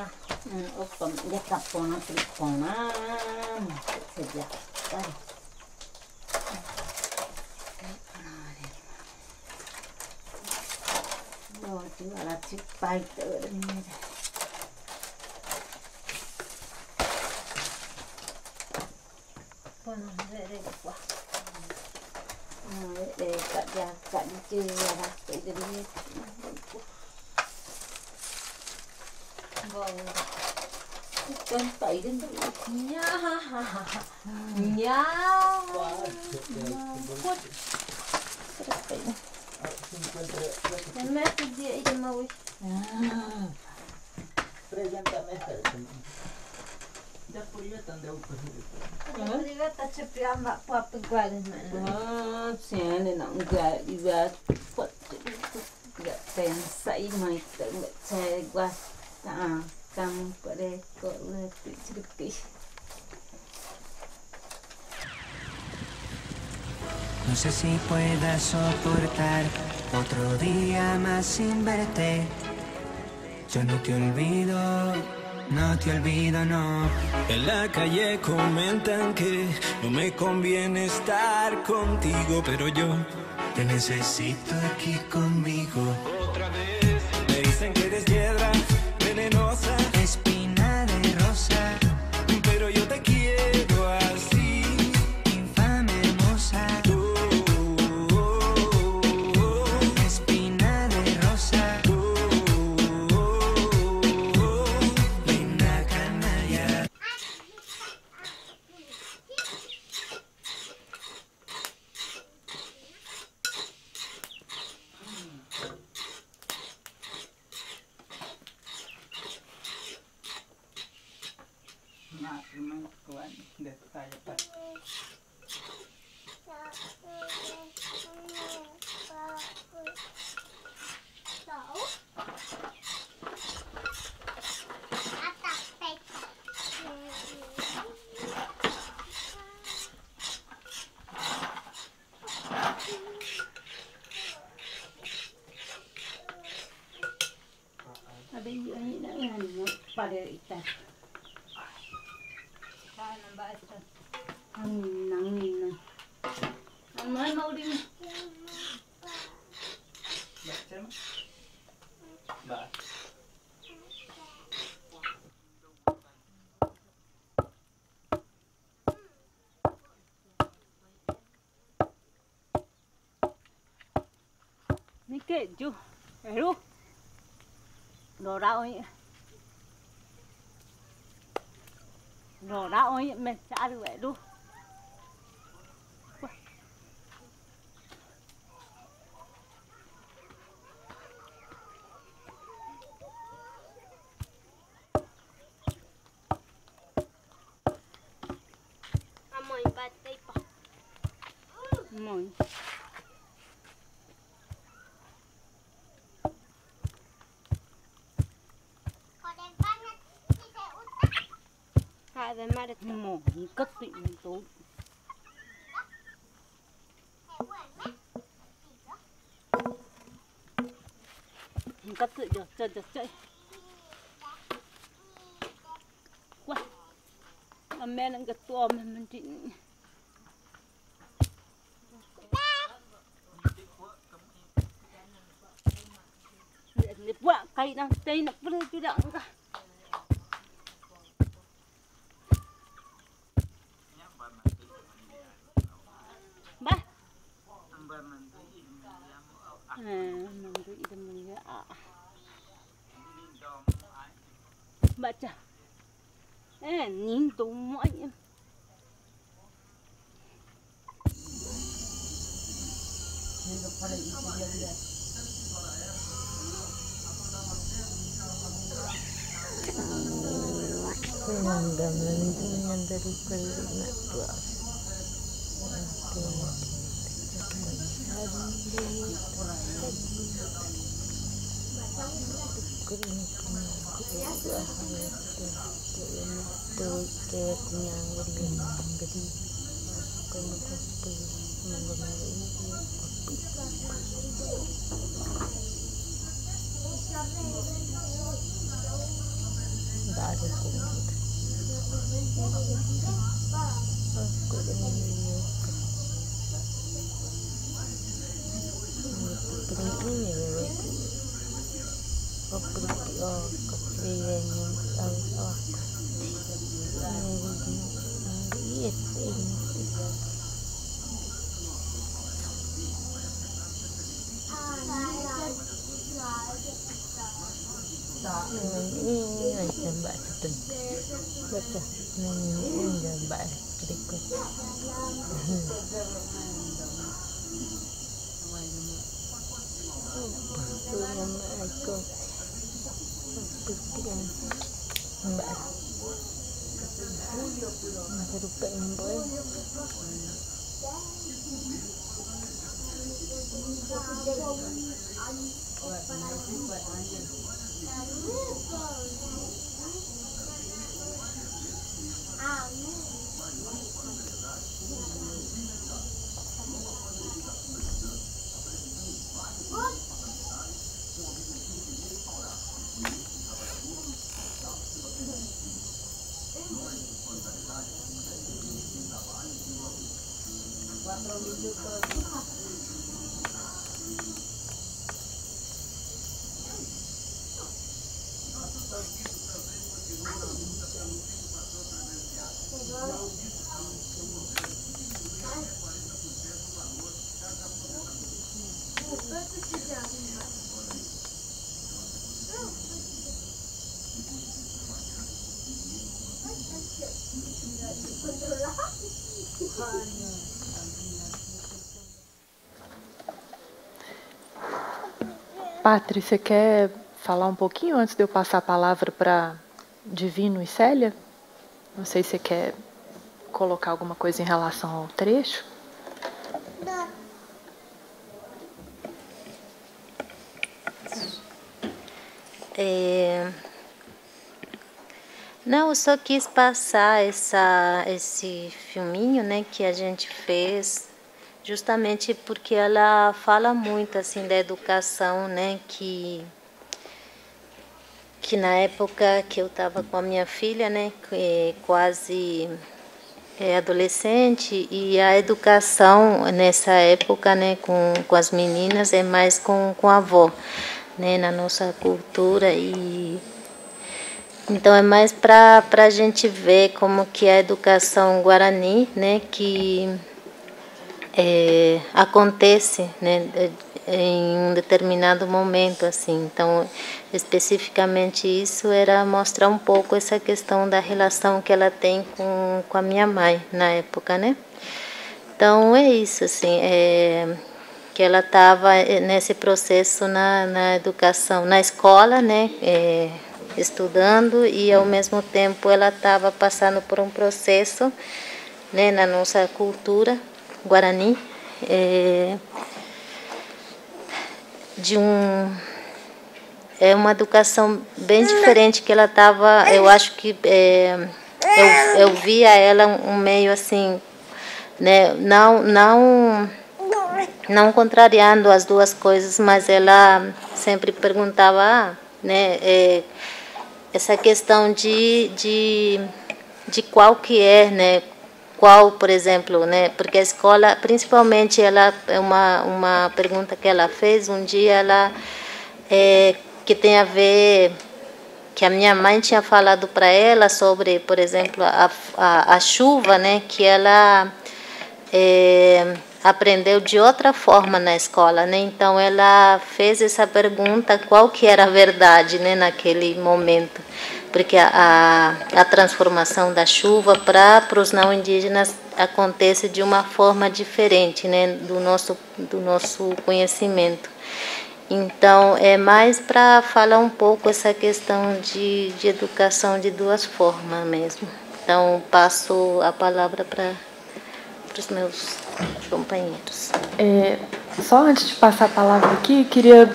Opa, dia kapona tripona. Sejak. Rồi chứ là chiếc bay tự đây này. Con này đây quá. Để cắt chơi là tự đi. Vâng. Con tẩy đến nhá. Nhá. Mẹ dia itu mau. Presentame dah punya tanda upah. Dia tak cepat amat apa gual mana. Sen nak gual juga pot. Enggak pensai mai tak enggak saya gual. Kamu pada kau lebih sedikit. No sé si puedas soportar otro día más sin verte. Yo no te olvido, no. En la calle comentan que no me conviene estar contigo, pero yo te necesito aquí conmigo. Otra vez me dicen que eres hiedra venenosa, espina de rosa, pero yo te quiero así, infame hermosa. Ada ini nak yang pada ikan. Kan nampak ikan. Nangin. Amai mau di. Baca. Ba. Ni keju. Ru. Đồ ra ôi mẹ trả được vậy luôn. Mãe batei pá. Mãe. Hai về mai được mồ cất tị tối. Cất tị được chơi. Quá. Mà mẹ đang gật to mình chị. Liệt quá cây đang tây nó vẫn chưa đặng cả. Baca. Nhìn tụ mọi em. Dari pelina tua. Pátria, você quer falar um pouquinho antes de eu passar a palavra para Divino e Célia? Não sei se você quer colocar alguma coisa em relação ao trecho. Não, eu só quis passar esse filminho, né, que a gente fez, justamente porque ela fala muito assim da educação, né, que na época que eu estava com a minha filha, né, quase adolescente, e a educação nessa época, né, com as meninas é mais com a avó, né, na nossa cultura. E então é mais para a gente ver como que é a educação guarani, né, que acontece, né, em um determinado momento, assim. Então, especificamente isso era mostrar um pouco essa questão da relação que ela tem com a minha mãe na época, né? Então é isso, assim, que ela estava nesse processo na educação, na escola, né? Estudando, e ao mesmo tempo ela estava passando por um processo, né, na nossa cultura guarani, de uma educação bem diferente que ela estava. Eu acho que eu via ela um meio assim, né, não contrariando as duas coisas, mas ela sempre perguntava, né, essa questão de qual que é, né, qual, por exemplo, né, porque a escola, principalmente, ela é uma pergunta que ela fez um dia, ela que tem a ver, que a minha mãe tinha falado para ela sobre, por exemplo, a chuva, né, que ela aprendeu de outra forma na escola, né? Então ela fez essa pergunta, qual que era a verdade, né, naquele momento, porque a transformação da chuva para os não indígenas acontece de uma forma diferente, né, do nosso conhecimento. Então é mais para falar um pouco essa questão de educação de duas formas mesmo. Então passo a palavra para os meus companheiros. Só antes de passar a palavra aqui, queria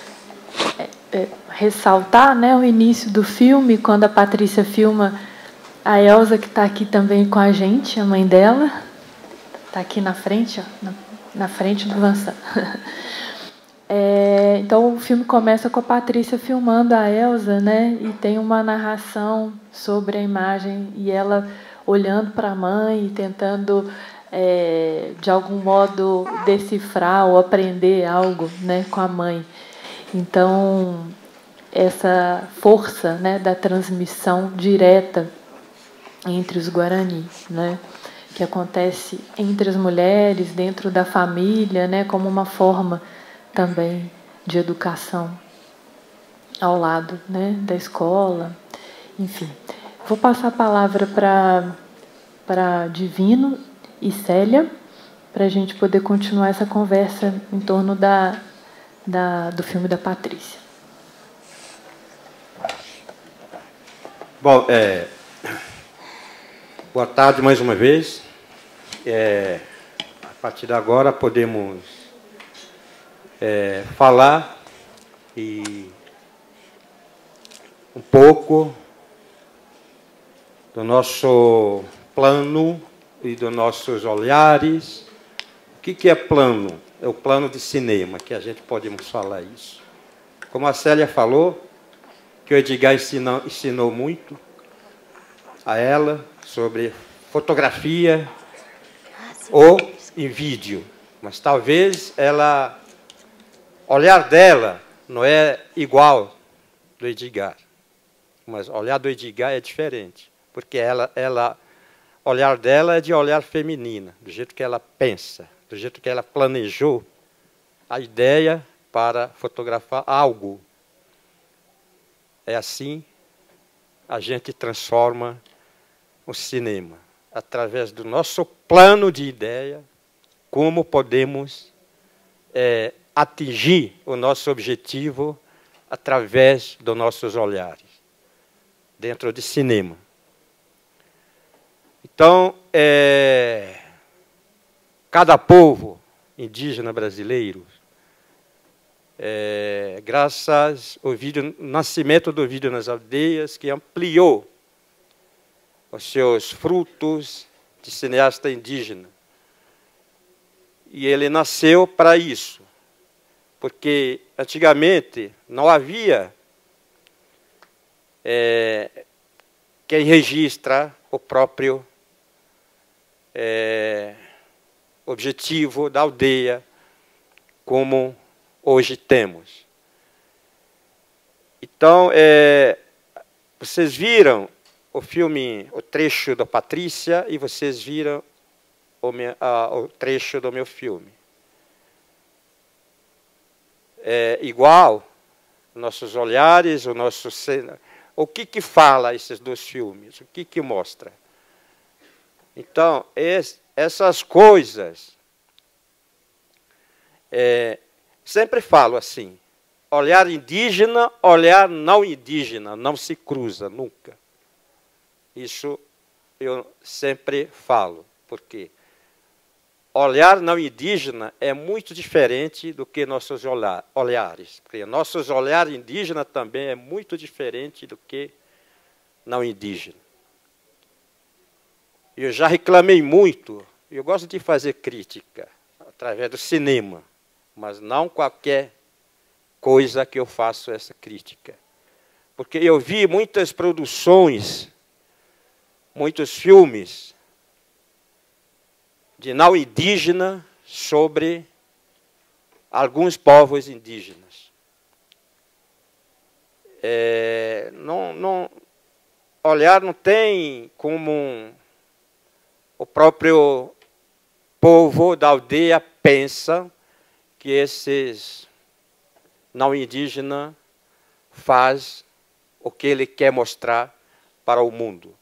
ressaltar, né, o início do filme, quando a Patrícia filma a Elza, que está aqui também com a gente, a mãe dela, está aqui na frente, ó, na frente do Vansan. Então, o filme começa com a Patrícia filmando a Elsa, né? E tem uma narração sobre a imagem e ela olhando para a mãe e tentando, de algum modo, decifrar ou aprender algo, né, com a mãe. Então, essa força, né, da transmissão direta entre os guaranis, né, que acontece entre as mulheres, dentro da família, né, como uma forma também de educação ao lado, né, da escola, enfim. Vou passar a palavra para Divino e Célia, para a gente poder continuar essa conversa em torno do filme da Patrícia. Bom, boa tarde mais uma vez. A partir de agora podemos falar um pouco do nosso plano e dos nossos olhares. O que é plano? É o plano de cinema, que a gente pode falar isso. Como a Célia falou, que o Edgar ensinou muito a ela sobre fotografia ou em vídeo. Mas talvez o olhar dela não é igual do Edgar. Mas o olhar do Edgar é diferente. Porque o olhar dela é de olhar feminino, do jeito que ela pensa, do jeito que ela planejou a ideia para fotografar algo. É assim a gente transforma o cinema, através do nosso plano de ideia, como podemos atingir o nosso objetivo através dos nossos olhares, dentro de cinema. Então, cada povo indígena brasileiro, graças ao nascimento do Vídeo nas Aldeias, que ampliou os seus frutos de cineasta indígena. E ele nasceu para isso, porque antigamente não havia quem registra o próprio objetivo da aldeia, como hoje temos. Então, vocês viram o filme, o trecho da Patrícia, e vocês viram o trecho do meu filme. Igual, nossos olhares, o que fala esses dois filmes? O que mostra? Então, essas coisas, sempre falo assim, olhar indígena, olhar não indígena, não se cruza nunca. Isso eu sempre falo, porque olhar não indígena é muito diferente do que nossos olhares. Porque nossos olhares indígenas também é muito diferente do que não indígena. Eu já reclamei muito, eu gosto de fazer crítica através do cinema, mas não qualquer coisa que eu faço essa crítica. Porque eu vi muitas produções, muitos filmes de não indígena sobre alguns povos indígenas. Olhar não tem como o próprio povo da aldeia pensa que esses não indígenas faz o que ele quer mostrar para o mundo.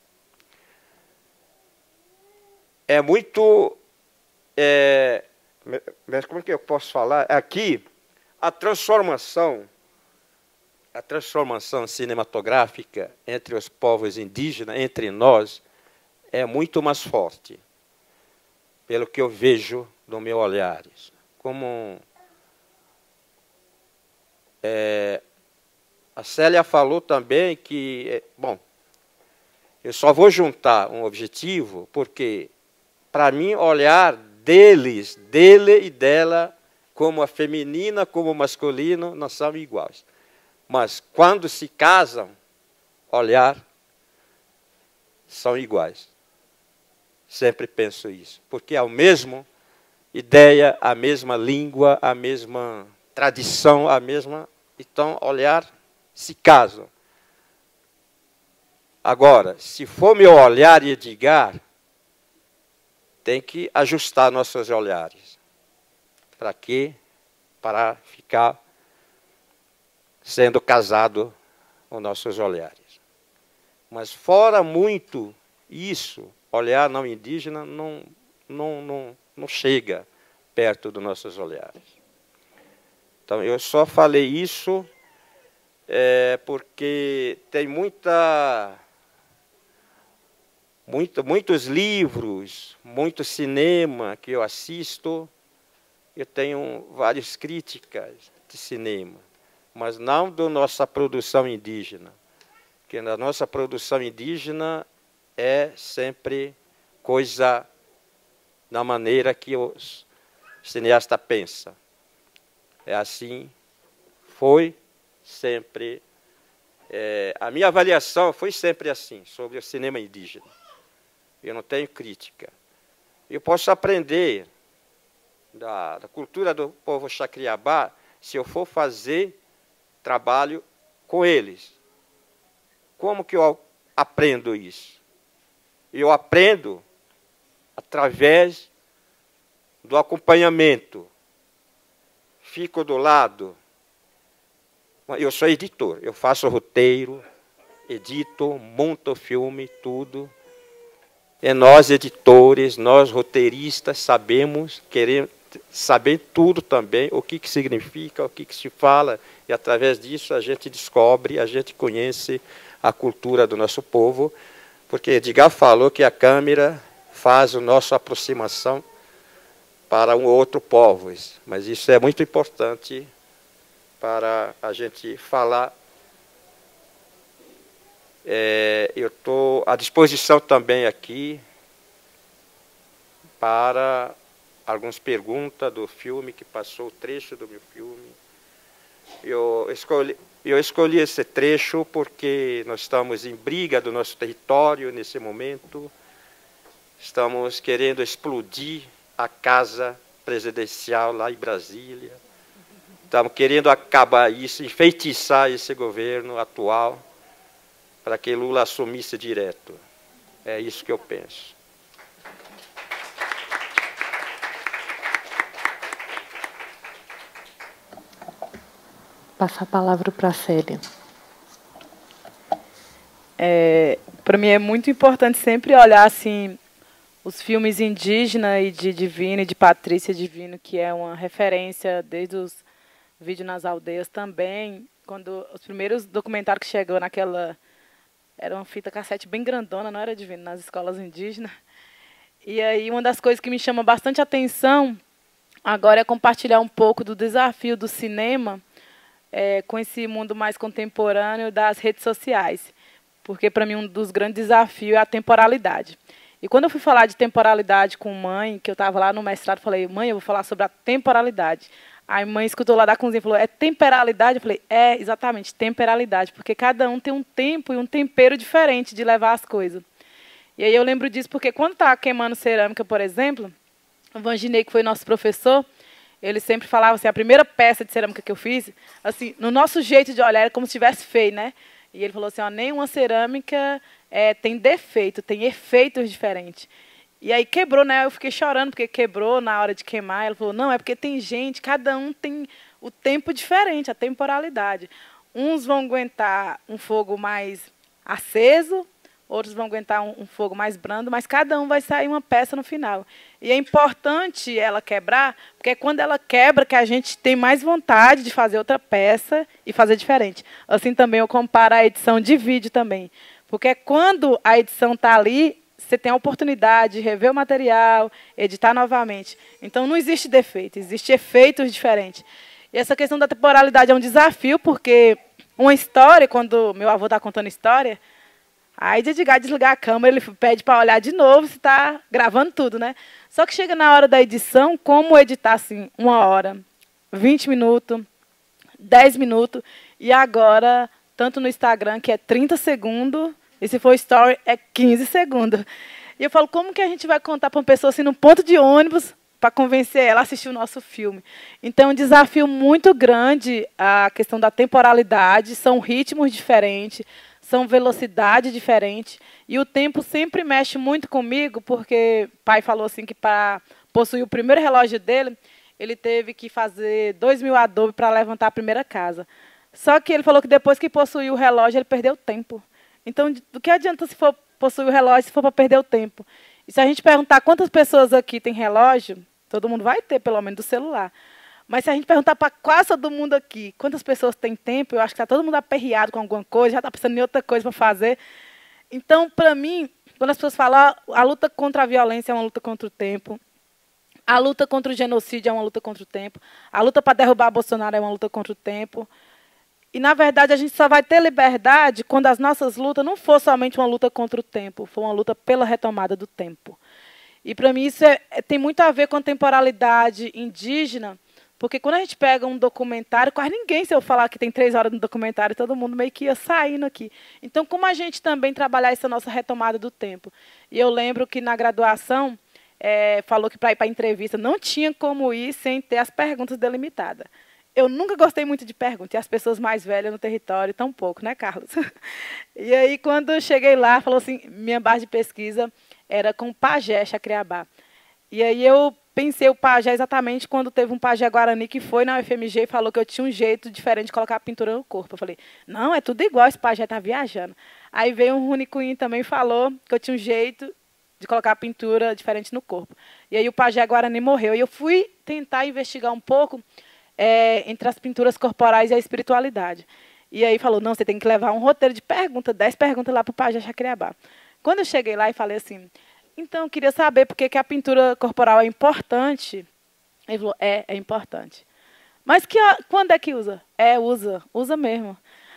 É muito... mas como é que eu posso falar? Aqui, a transformação cinematográfica entre os povos indígenas, entre nós, é muito mais forte, pelo que eu vejo do meu olhar. Como a Célia falou também que, bom, eu só vou juntar um objetivo, porque, para mim, olhar dele e dela como a feminina, como o masculino, não são iguais. Mas quando se casam, olhar, são iguais. Sempre penso isso, porque é a mesma ideia, a mesma língua, a mesma tradição, a mesma... Então, olhar, se casam. Agora, se for meu olhar e Edgar, tem que ajustar nossos olhares. Para quê? Para ficar sendo casado com nossos olhares. Mas fora muito isso, olhar não indígena não chega perto dos nossos olhares. Então, eu só falei isso porque tem muitos livros, muito cinema que eu assisto. Eu tenho várias críticas de cinema, mas não da nossa produção indígena. Porque na nossa produção indígena é sempre coisa da maneira que o cineasta pensa. É assim, foi sempre. A minha avaliação foi sempre assim, sobre o cinema indígena. Eu não tenho crítica. Eu posso aprender da cultura do povo Xacriabá se eu for fazer trabalho com eles. Como que eu aprendo isso? Eu aprendo através do acompanhamento. Fico do lado. Eu sou editor, eu faço roteiro, edito, monto filme, tudo. E nós, editores, nós, roteiristas, sabemos, queremos saber tudo também, o que significa, o que se fala, e através disso a gente descobre, a gente conhece a cultura do nosso povo, porque Edgar falou que a câmera faz a nossa aproximação para um outro povo, mas isso é muito importante para a gente falar. Eu estou à disposição também aqui para algumas perguntas do filme que passou, o trecho do meu filme. Eu escolhi esse trecho porque nós estamos em briga do nosso território nesse momento. Estamos querendo explodir a casa presidencial lá em Brasília. Estamos querendo acabar isso, enfeitiçar esse governo atual para que Lula assumisse direto. É isso que eu penso. Passar a palavra para a Célia. Para mim é muito importante sempre olhar assim os filmes indígenas e de Divino e de Patrícia Divino, que é uma referência desde os vídeos nas aldeias também. Quando os primeiros documentários que chegou naquela... Era uma fita cassete bem grandona, não era, Divino? Nas escolas indígenas. E aí uma das coisas que me chama bastante atenção agora é compartilhar um pouco do desafio do cinema com esse mundo mais contemporâneo das redes sociais. Porque, para mim, um dos grandes desafios é a temporalidade. E quando eu fui falar de temporalidade com mãe, que eu estava lá no mestrado, falei, mãe, eu vou falar sobre a temporalidade. Aí mãe escutou lá da cozinha e falou, é temperalidade? Eu falei, exatamente, temperalidade, porque cada um tem um tempo e um tempero diferente de levar as coisas. E aí eu lembro disso porque quando está queimando cerâmica, por exemplo, o Vanginei, que foi nosso professor, ele sempre falava assim, a primeira peça de cerâmica que eu fiz, assim, no nosso jeito de olhar, era como se estivesse feio, né? E ele falou assim, nenhuma cerâmica tem defeito, tem efeitos diferentes. E aí quebrou, né? Eu fiquei chorando porque quebrou na hora de queimar. Ela falou, não, é porque tem gente, cada um tem o tempo diferente, a temporalidade. Uns vão aguentar um fogo mais aceso, outros vão aguentar um fogo mais brando, mas cada um vai sair uma peça no final. E é importante ela quebrar, porque é quando ela quebra que a gente tem mais vontade de fazer outra peça e fazer diferente. Assim também eu comparo a edição de vídeo também. Porque quando a edição está ali, você tem a oportunidade de rever o material, editar novamente. Então, não existe defeito, existe efeitos diferentes. E essa questão da temporalidade é um desafio, porque uma história, quando meu avô está contando história, aí de Edgar desligar a câmera, ele pede para olhar de novo se está gravando tudo, né? Só que chega na hora da edição, como editar assim, 1 hora, 20 minutos, 10 minutos, e agora, tanto no Instagram, que é 30 segundos, e se for story, é 15 segundos. E eu falo, como que a gente vai contar para uma pessoa assim, no ponto de ônibus, para convencer ela a assistir o nosso filme? Então, é um desafio muito grande a questão da temporalidade, são ritmos diferentes, são velocidades diferentes, e o tempo sempre mexe muito comigo, porque o pai falou assim que para possuir o primeiro relógio dele, ele teve que fazer 2.000 adobes para levantar a primeira casa. Só que ele falou que depois que possuiu o relógio, ele perdeu tempo. Então, do que adianta se for possuir o relógio se for para perder o tempo? E se a gente perguntar quantas pessoas aqui têm relógio, todo mundo vai ter, pelo menos, do celular. Mas se a gente perguntar para quase todo mundo aqui quantas pessoas têm tempo, eu acho que está todo mundo aperreado com alguma coisa, já está pensando em outra coisa para fazer. Então, para mim, quando as pessoas falam a luta contra a violência é uma luta contra o tempo, a luta contra o genocídio é uma luta contra o tempo, a luta para derrubar Bolsonaro é uma luta contra o tempo. E, na verdade, a gente só vai ter liberdade quando as nossas lutas não for somente uma luta contra o tempo, for uma luta pela retomada do tempo. E, para mim, isso tem muito a ver com a temporalidade indígena, porque quando a gente pega um documentário, quase ninguém, se eu falar que tem 3 horas no documentário, todo mundo meio que ia saindo aqui. Então, como a gente também trabalhar essa nossa retomada do tempo? E eu lembro que, na graduação, falou que para ir para a entrevista não tinha como ir sem ter as perguntas delimitadas. Eu nunca gostei muito de perguntas, e as pessoas mais velhas no território, tão pouco, né, Carlos? E aí, quando eu cheguei lá, falou assim, minha base de pesquisa era com o pajé Chacriabá. E aí eu pensei o pajé exatamente quando teve um pajé Guarani que foi na UFMG e falou que eu tinha um jeito diferente de colocar a pintura no corpo. Eu falei, não, é tudo igual, esse pajé está viajando. Aí veio um Runicuim também e falou que eu tinha um jeito de colocar a pintura diferente no corpo. E aí o pajé Guarani morreu. E eu fui tentar investigar um pouco entre as pinturas corporais e a espiritualidade. E aí falou, não, você tem que levar um roteiro de perguntas, 10 perguntas lá para o pajé Chacriabá. Quando eu cheguei lá e falei assim, então, eu queria saber por que a pintura corporal é importante. Ele falou, é importante. Mas quando é que usa? Usa mesmo.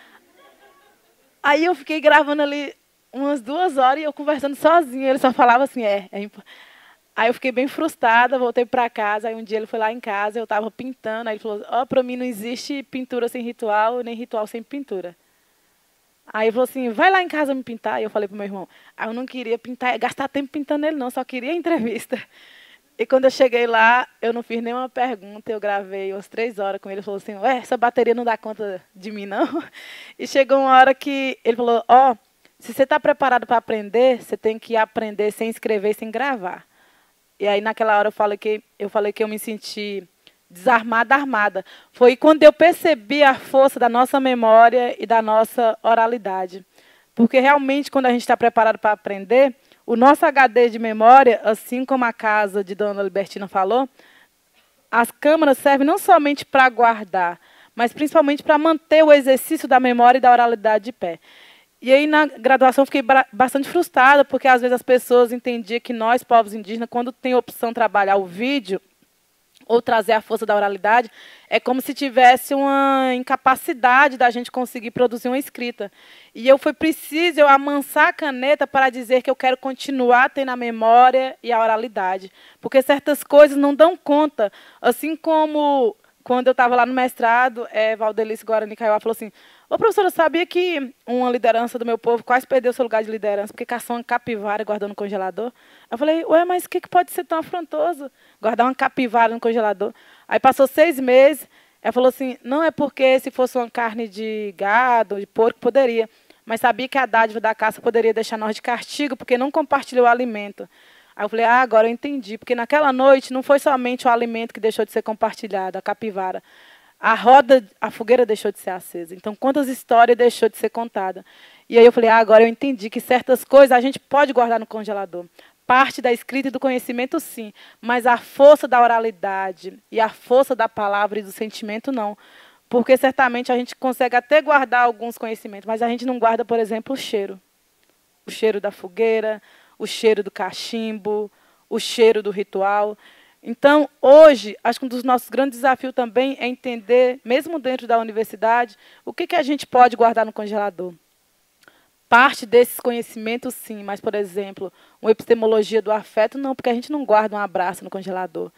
Aí eu fiquei gravando ali umas 2 horas e eu conversando sozinha. Ele só falava assim, Aí eu fiquei bem frustrada, voltei para casa. Aí um dia ele foi lá em casa, eu estava pintando. Aí ele falou, para mim não existe pintura sem ritual, nem ritual sem pintura. Aí ele falou assim, vai lá em casa me pintar. E eu falei para o meu irmão, eu não queria pintar, gastar tempo pintando ele não, só queria entrevista. E quando eu cheguei lá, eu não fiz nenhuma pergunta, eu gravei umas 3 horas com ele. Ele falou assim, essa bateria não dá conta de mim não. E chegou uma hora que ele falou, se você está preparado para aprender, você tem que aprender sem escrever, sem gravar. E aí naquela hora eu falei que eu me senti desarmada, armada. Foi quando eu percebi a força da nossa memória e da nossa oralidade. Porque realmente, quando a gente está preparado para aprender, o nosso HD de memória, assim como a casa de Dona Libertina falou, as câmaras servem não somente para guardar, mas principalmente para manter o exercício da memória e da oralidade de pé. E aí, na graduação, eu fiquei bastante frustrada, porque às vezes as pessoas entendiam que nós, povos indígenas, quando tem a opção de trabalhar o vídeo, ou trazer a força da oralidade, é como se tivesse uma incapacidade da gente conseguir produzir uma escrita. E foi preciso eu amansar a caneta para dizer que eu quero continuar tendo a memória e a oralidade. Porque certas coisas não dão conta. Assim como quando eu estava lá no mestrado, Valdelice Guarani Kaiowá falou assim, professora, sabia que uma liderança do meu povo quase perdeu seu lugar de liderança porque caçou uma capivara guardando no congelador? Eu falei, mas o que pode ser tão afrontoso? Guardar uma capivara no congelador. Aí passou 6 meses, ela falou assim, não é porque se fosse uma carne de gado, de porco, poderia. Mas sabia que a dádiva da caça poderia deixar nós de castigo porque não compartilhou o alimento. Aí eu falei, agora eu entendi, porque naquela noite não foi somente o alimento que deixou de ser compartilhado, a capivara. A fogueira deixou de ser acesa. Então, quantas histórias deixou de ser contada? E aí eu falei, agora eu entendi que certas coisas a gente pode guardar no congelador. Parte da escrita e do conhecimento, sim, mas a força da oralidade e a força da palavra e do sentimento, não. Porque certamente a gente consegue até guardar alguns conhecimentos, mas a gente não guarda, por exemplo, o cheiro. O cheiro da fogueira, o cheiro do cachimbo, o cheiro do ritual. Então, hoje, acho que um dos nossos grandes desafios também é entender, mesmo dentro da universidade, o que a gente pode guardar no congelador. Parte desses conhecimentos, sim, mas, por exemplo, uma epistemologia do afeto, não, porque a gente não guarda um abraço no congelador.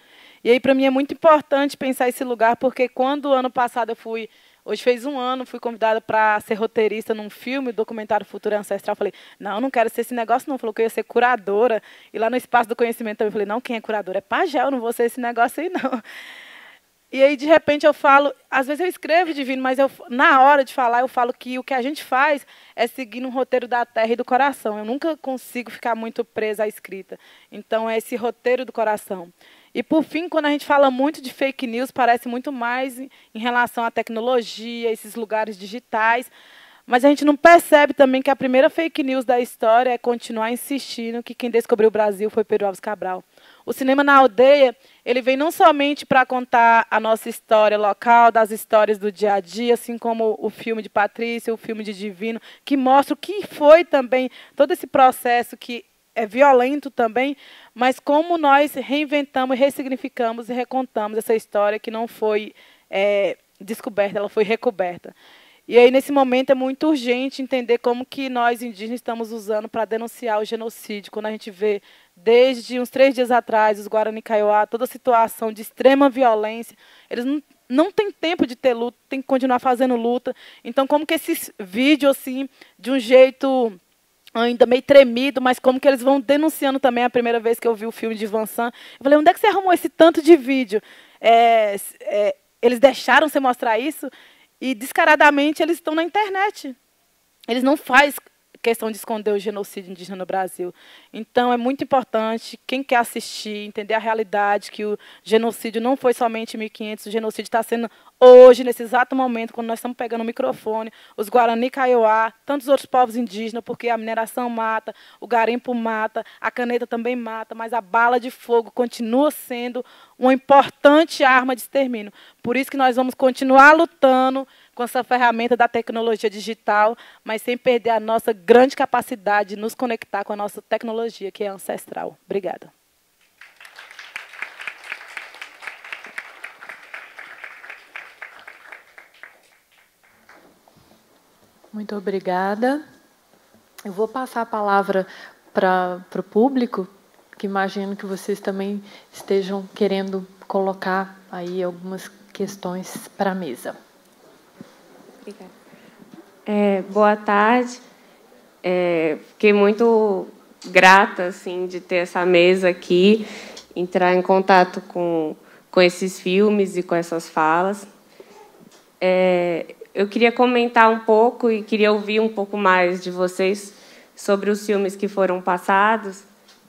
E aí, para mim, é muito importante pensar esse lugar, porque quando ano passado eu fui, hoje fez um ano, fui convidada para ser roteirista num filme, documentário Futuro Ancestral. Falei, não quero ser esse negócio, não. Falou que eu ia ser curadora. E lá no Espaço do Conhecimento também falei, não, quem é curadora? É pajé, eu não vou ser esse negócio aí, não. E aí, de repente, eu falo, às vezes eu escrevo divino, mas na hora de falar, eu falo que o que a gente faz é seguir um roteiro da terra e do coração. Eu nunca consigo ficar muito presa à escrita. Então, é esse roteiro do coração. E, por fim, quando a gente fala muito de fake news, parece muito mais em relação à tecnologia, esses lugares digitais. Mas a gente não percebe também que a primeira fake news da história é continuar insistindo que quem descobriu o Brasil foi Pedro Álvares Cabral. O Cinema na Aldeia, ele vem não somente para contar a nossa história local, das histórias do dia a dia, assim como o filme de Patrícia, o filme de Divino, que mostra o que foi também todo esse processo que é violento também, mas como nós reinventamos, ressignificamos e recontamos essa história que não foi descoberta, ela foi recoberta. E aí, nesse momento, é muito urgente entender como que nós, indígenas, estamos usando para denunciar o genocídio. Quando a gente vê, desde uns 3 dias atrás, os Guarani Kaiowá, toda a situação de extrema violência, eles não têm tempo de ter luta, tem que continuar fazendo luta. Então, como que esses vídeos, assim, de um jeito ainda meio tremido, mas como que eles vão denunciando também. A primeira vez que eu vi o filme de Vansan, eu falei, onde é que você arrumou esse tanto de vídeo? Eles deixaram você mostrar isso? E, descaradamente, eles estão na internet. Eles não fazem questão de esconder o genocídio indígena no Brasil. Então, é muito importante, quem quer assistir, entender a realidade, que o genocídio não foi somente em 1500, o genocídio está sendo hoje, nesse exato momento, quando nós estamos pegando o microfone, os Guarani Kaiowá, tantos outros povos indígenas, porque a mineração mata, o garimpo mata, a caneta também mata, mas a bala de fogo continua sendo uma importante arma de extermínio. Por isso que nós vamos continuar lutando com essa ferramenta da tecnologia digital, mas sem perder a nossa grande capacidade de nos conectar com a nossa tecnologia, que é ancestral. Obrigada. Muito obrigada. Eu vou passar a palavra para o público, que imagino que vocês também estejam querendo colocar aí algumas questões para a mesa. Obrigada. Boa tarde. Fiquei muito grata assim, de ter essa mesa aqui, entrar em contato com esses filmes e com essas falas. Eu queria comentar um pouco e queria ouvir um pouco mais de vocês sobre os filmes que foram passados.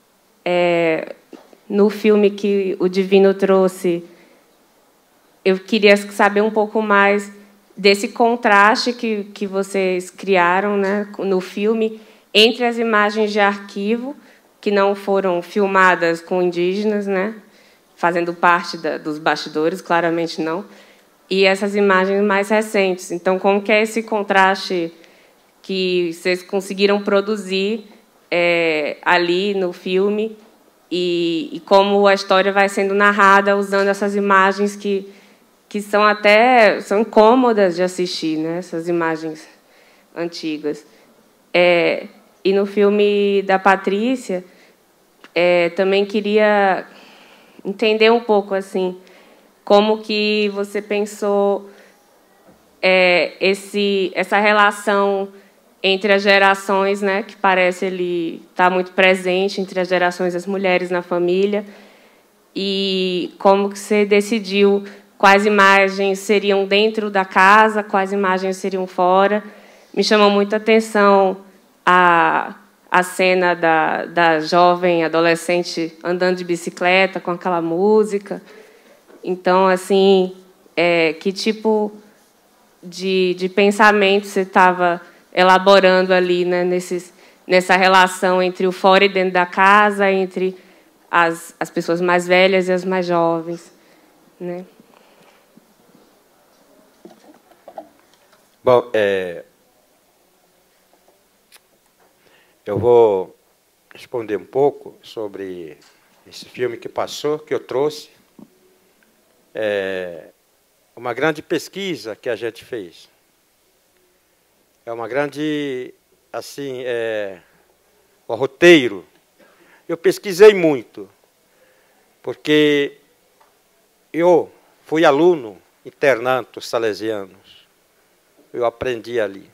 No filme que o Divino trouxe, eu queria saber um pouco mais desse contraste que vocês criaram, né, no filme, entre as imagens de arquivo, que não foram filmadas com indígenas, né, fazendo parte dos bastidores, claramente não, e essas imagens mais recentes. Então, como que é esse contraste que vocês conseguiram produzir ali no filme e como a história vai sendo narrada usando essas imagens que são incômodas de assistir, né? Essas imagens antigas. E no filme da Patrícia, também queria entender um pouco assim, como que você pensou essa relação entre as gerações, né, que parece ele estar muito presente entre as gerações das mulheres na família, e como que você decidiu quais imagens seriam dentro da casa, quais imagens seriam fora. Me chamou muita atenção a cena da jovem adolescente andando de bicicleta com aquela música. Então, assim, que tipo de pensamento você estava elaborando ali, né, nessa relação entre o fora e dentro da casa, entre as pessoas mais velhas e as mais jovens, né? Bom, eu vou responder um pouco sobre esse filme que passou, que eu trouxe. Uma grande pesquisa que a gente fez. É uma grande, assim, o roteiro. Eu pesquisei muito, porque eu fui aluno internato salesianos. Eu aprendi ali.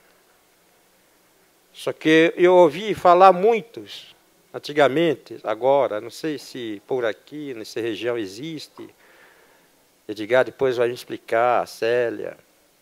Só que eu ouvi falar muitos, antigamente, agora, não sei se por aqui, nessa região existe. Edgar depois vai me explicar, a Célia.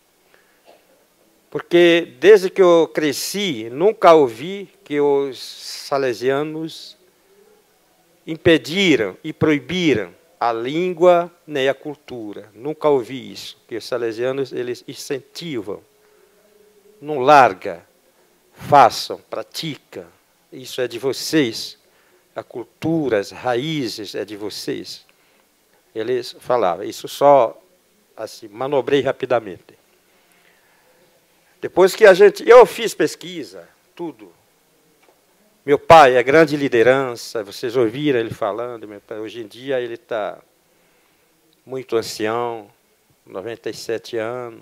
Porque desde que eu cresci, nunca ouvi que os salesianos impediram e proibiram a língua nem a cultura. Nunca ouvi isso, que os salesianos eles incentivam. Não larga, façam, pratica. Isso é de vocês. A cultura, as raízes é de vocês. Eles falavam, isso só assim, manobrei rapidamente. Depois que eu fiz pesquisa, tudo. Meu pai é grande liderança, vocês ouviram ele falando, meu pai, hoje em dia ele está muito ancião, 97 anos.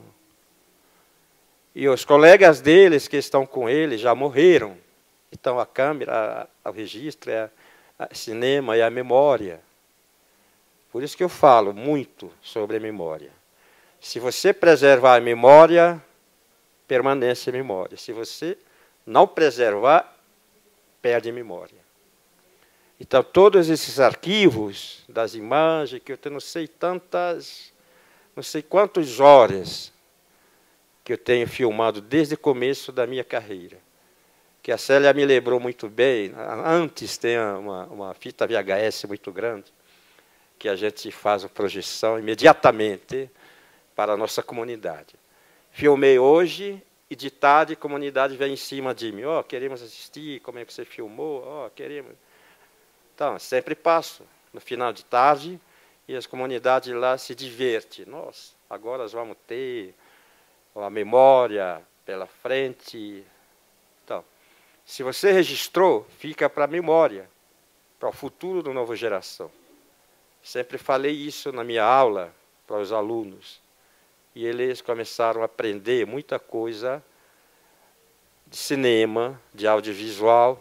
E os colegas deles que estão com ele já morreram. Então a câmera, o registro, a cinema e a memória. Por isso que eu falo muito sobre a memória. Se você preservar a memória, permanece a memória. Se você não preservar, perde a memória. Então, todos esses arquivos das imagens, que eu não sei não sei quantas horas que eu tenho filmado desde o começo da minha carreira. Que a Célia me lembrou muito bem, antes tem uma fita VHS muito grande, que a gente faz uma projeção imediatamente para a nossa comunidade. Filmei hoje e de tarde a comunidade vem em cima de mim. Oh, queremos assistir, como é que você filmou? Oh, queremos. Então, sempre passo no final de tarde e as comunidades lá se divertem. Nossa, agora nós vamos ter a memória pela frente. Então, se você registrou, fica para a memória, para o futuro da nova geração. Sempre falei isso na minha aula para os alunos. E eles começaram a aprender muita coisa de cinema, de audiovisual.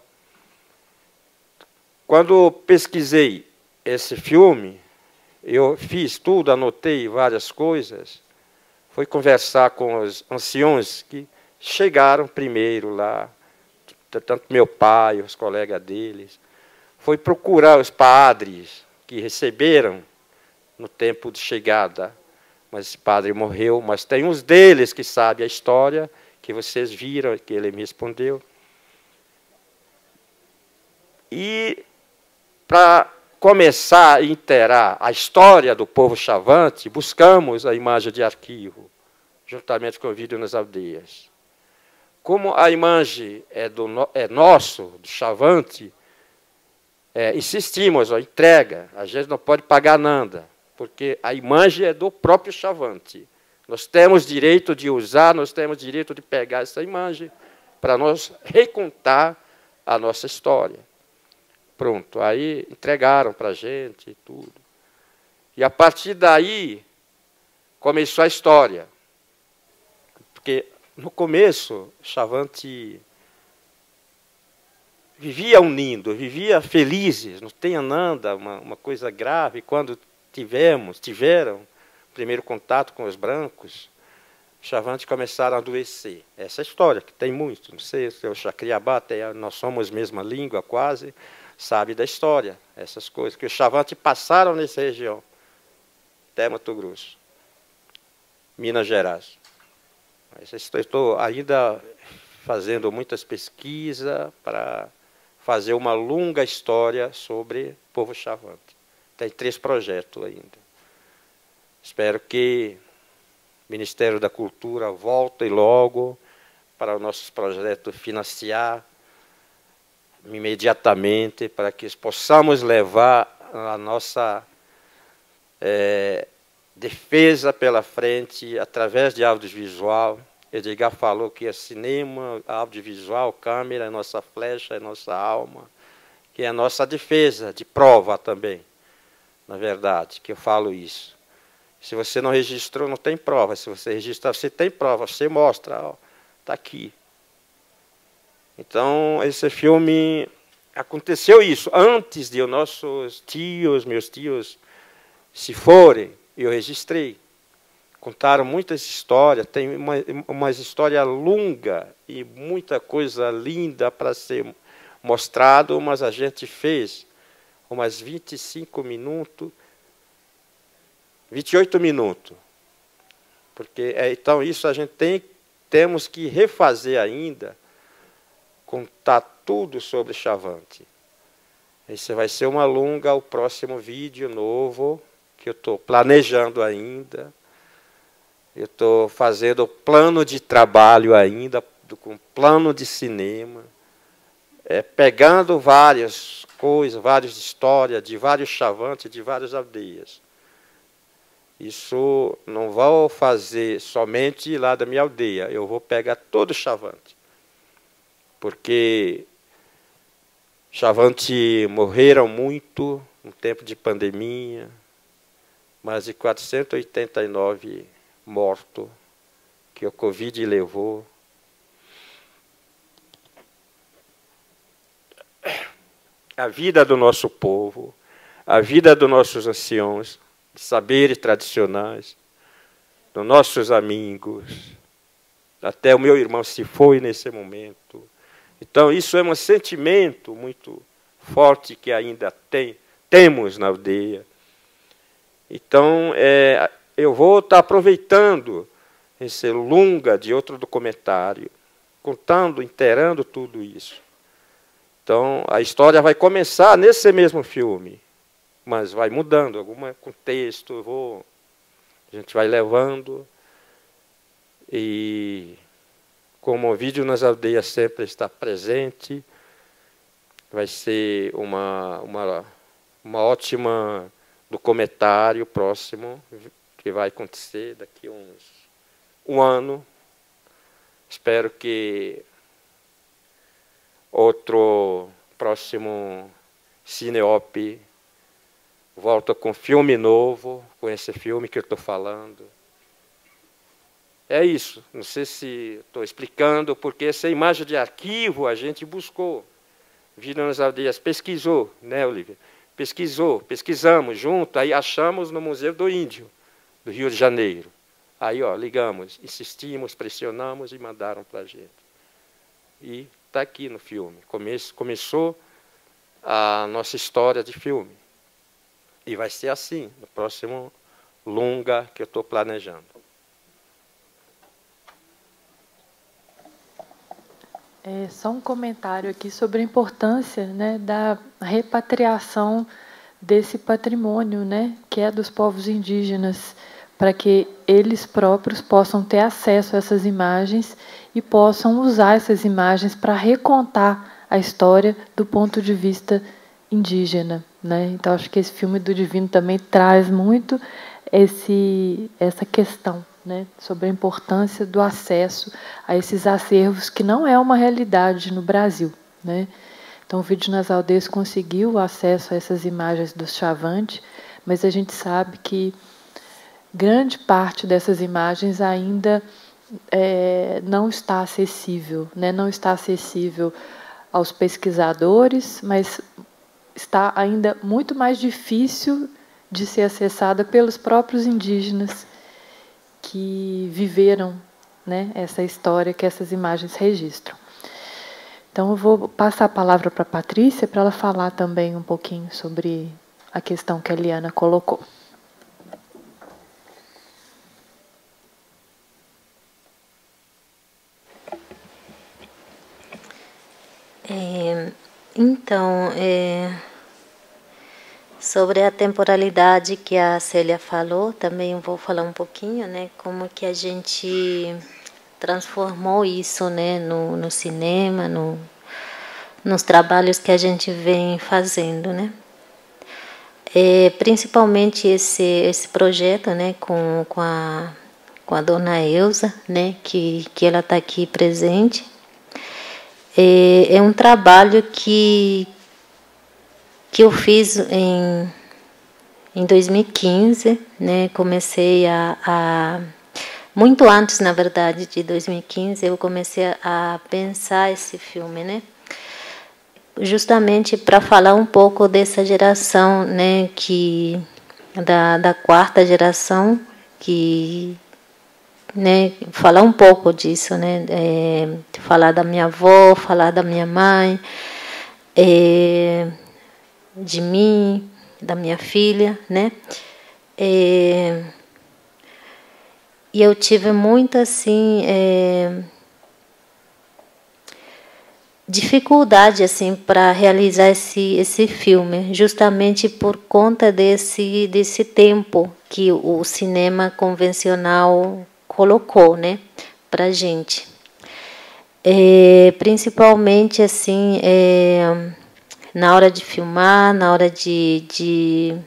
Quando pesquisei esse filme, eu fiz tudo, anotei várias coisas. Fui conversar com os anciões que chegaram primeiro lá, tanto meu pai, os colegas deles. Fui procurar os padres que receberam no tempo de chegada. Mas esse padre morreu, mas tem uns deles que sabem a história, que vocês viram, que ele me respondeu. E para começar a inteirar a história do povo Chavante, buscamos a imagem de arquivo, juntamente com o vídeo nas aldeias. Como a imagem é nosso, do Chavante, insistimos, entrega, a gente não pode pagar nada, porque a imagem é do próprio Chavante. Nós temos direito de usar, nós temos direito de pegar essa imagem para nós recontar a nossa história. Pronto, aí entregaram para a gente e tudo. E a partir daí começou a história. Porque no começo, Chavante vivia unindo, vivia felizes, não tinha nada, uma coisa grave. Quando tiveram primeiro contato com os brancos, os Chavantes começaram a adoecer. Essa história, que tem muito, não sei se o Chacriabá, nós somos mesma língua quase, sabe da história, essas coisas, que os Chavantes passaram nessa região, até Mato Grosso, Minas Gerais. Mas estou ainda fazendo muitas pesquisas para fazer uma longa história sobre o povo Chavante. Tem 3 projetos ainda. Espero que o Ministério da Cultura volte logo para os nossos projetos financiar imediatamente, para que possamos levar a nossa defesa pela frente através de audiovisual. Edgar falou que é cinema, audiovisual, câmera, é nossa flecha, é nossa alma, que é a nossa defesa, de prova também, na verdade, que eu falo isso. Se você não registrou, não tem prova. Se você registrar, você tem prova, você mostra, está aqui. Então, esse filme, aconteceu isso. Antes de nossos tios, meus tios, se forem, eu registrei. Contaram muitas histórias, tem uma história longa e muita coisa linda para ser mostrado, mas a gente fez umas 25 minutos, 28 minutos. Porque, então, isso a gente temos que refazer ainda, contar tudo sobre Chavante. Esse vai ser uma longa, o próximo vídeo novo, que eu estou planejando ainda. Eu estou fazendo plano de trabalho ainda, com plano de cinema, pegando várias coisas, várias histórias de vários Chavantes, de várias aldeias. Isso não vou fazer somente lá da minha aldeia, eu vou pegar todo Chavante. Porque Chavante morreram muito no tempo de pandemia, mais de 489 mortos que o Covid levou. A vida do nosso povo, a vida dos nossos anciãos, de saberes tradicionais, dos nossos amigos. Até o meu irmão se foi nesse momento. Então, isso é um sentimento muito forte que ainda temos na aldeia. Então, eu vou estar aproveitando esse longa de outro documentário, contando, inteirando tudo isso. Então, a história vai começar nesse mesmo filme, mas vai mudando algum contexto, a gente vai levando. E como o vídeo nas aldeias sempre está presente, vai ser uma ótima documentário próximo, que vai acontecer daqui a um ano. Espero que outro próximo Cineop volta com filme novo, com esse filme que eu estou falando. É isso. Não sei se estou explicando, porque essa imagem de arquivo a gente buscou. Vida nas Aldeias pesquisou, né, Olivia? Pesquisamos junto, aí achamos no Museu do Índio, do Rio de Janeiro. Aí, ligamos, insistimos, pressionamos e mandaram para a gente. E está aqui no filme. Começou a nossa história de filme. E vai ser assim, no próximo longa que eu estou planejando. Só um comentário aqui sobre a importância, né, da repatriação desse patrimônio, né, que é dos povos indígenas, para que eles próprios possam ter acesso a essas imagens e possam usar essas imagens para recontar a história do ponto de vista indígena, né? Então, acho que esse filme do Divino também traz muito essa questão, né, sobre a importância do acesso a esses acervos, que não é uma realidade no Brasil, né? Então, o Vídeo nas Aldeias conseguiu acesso a essas imagens do Chavante, mas a gente sabe que grande parte dessas imagens ainda não está acessível, né? Não está acessível aos pesquisadores, mas está ainda muito mais difícil de ser acessada pelos próprios indígenas que viveram, né, essa história que essas imagens registram. Então, eu vou passar a palavra para a Patrícia, para ela falar também um pouquinho sobre a questão que a Eliana colocou. Então, sobre a temporalidade que a Célia falou, também vou falar um pouquinho, né, como que a gente transformou isso, né, no cinema, nos trabalhos que a gente vem fazendo, né. Principalmente esse projeto, né, com a dona Elza, né, que ela está aqui presente. É um trabalho que eu fiz em 2015, né? Comecei muito antes, na verdade, de 2015, eu comecei a pensar esse filme, né? Justamente para falar um pouco dessa geração, né? Que da quarta geração, que, né, falar um pouco disso, né, falar da minha avó, falar da minha mãe, de mim, da minha filha, né, e eu tive muito assim dificuldade assim para realizar esse filme, justamente por conta desse tempo que o cinema convencional colocou, né, para gente. Principalmente assim na hora de filmar, na hora de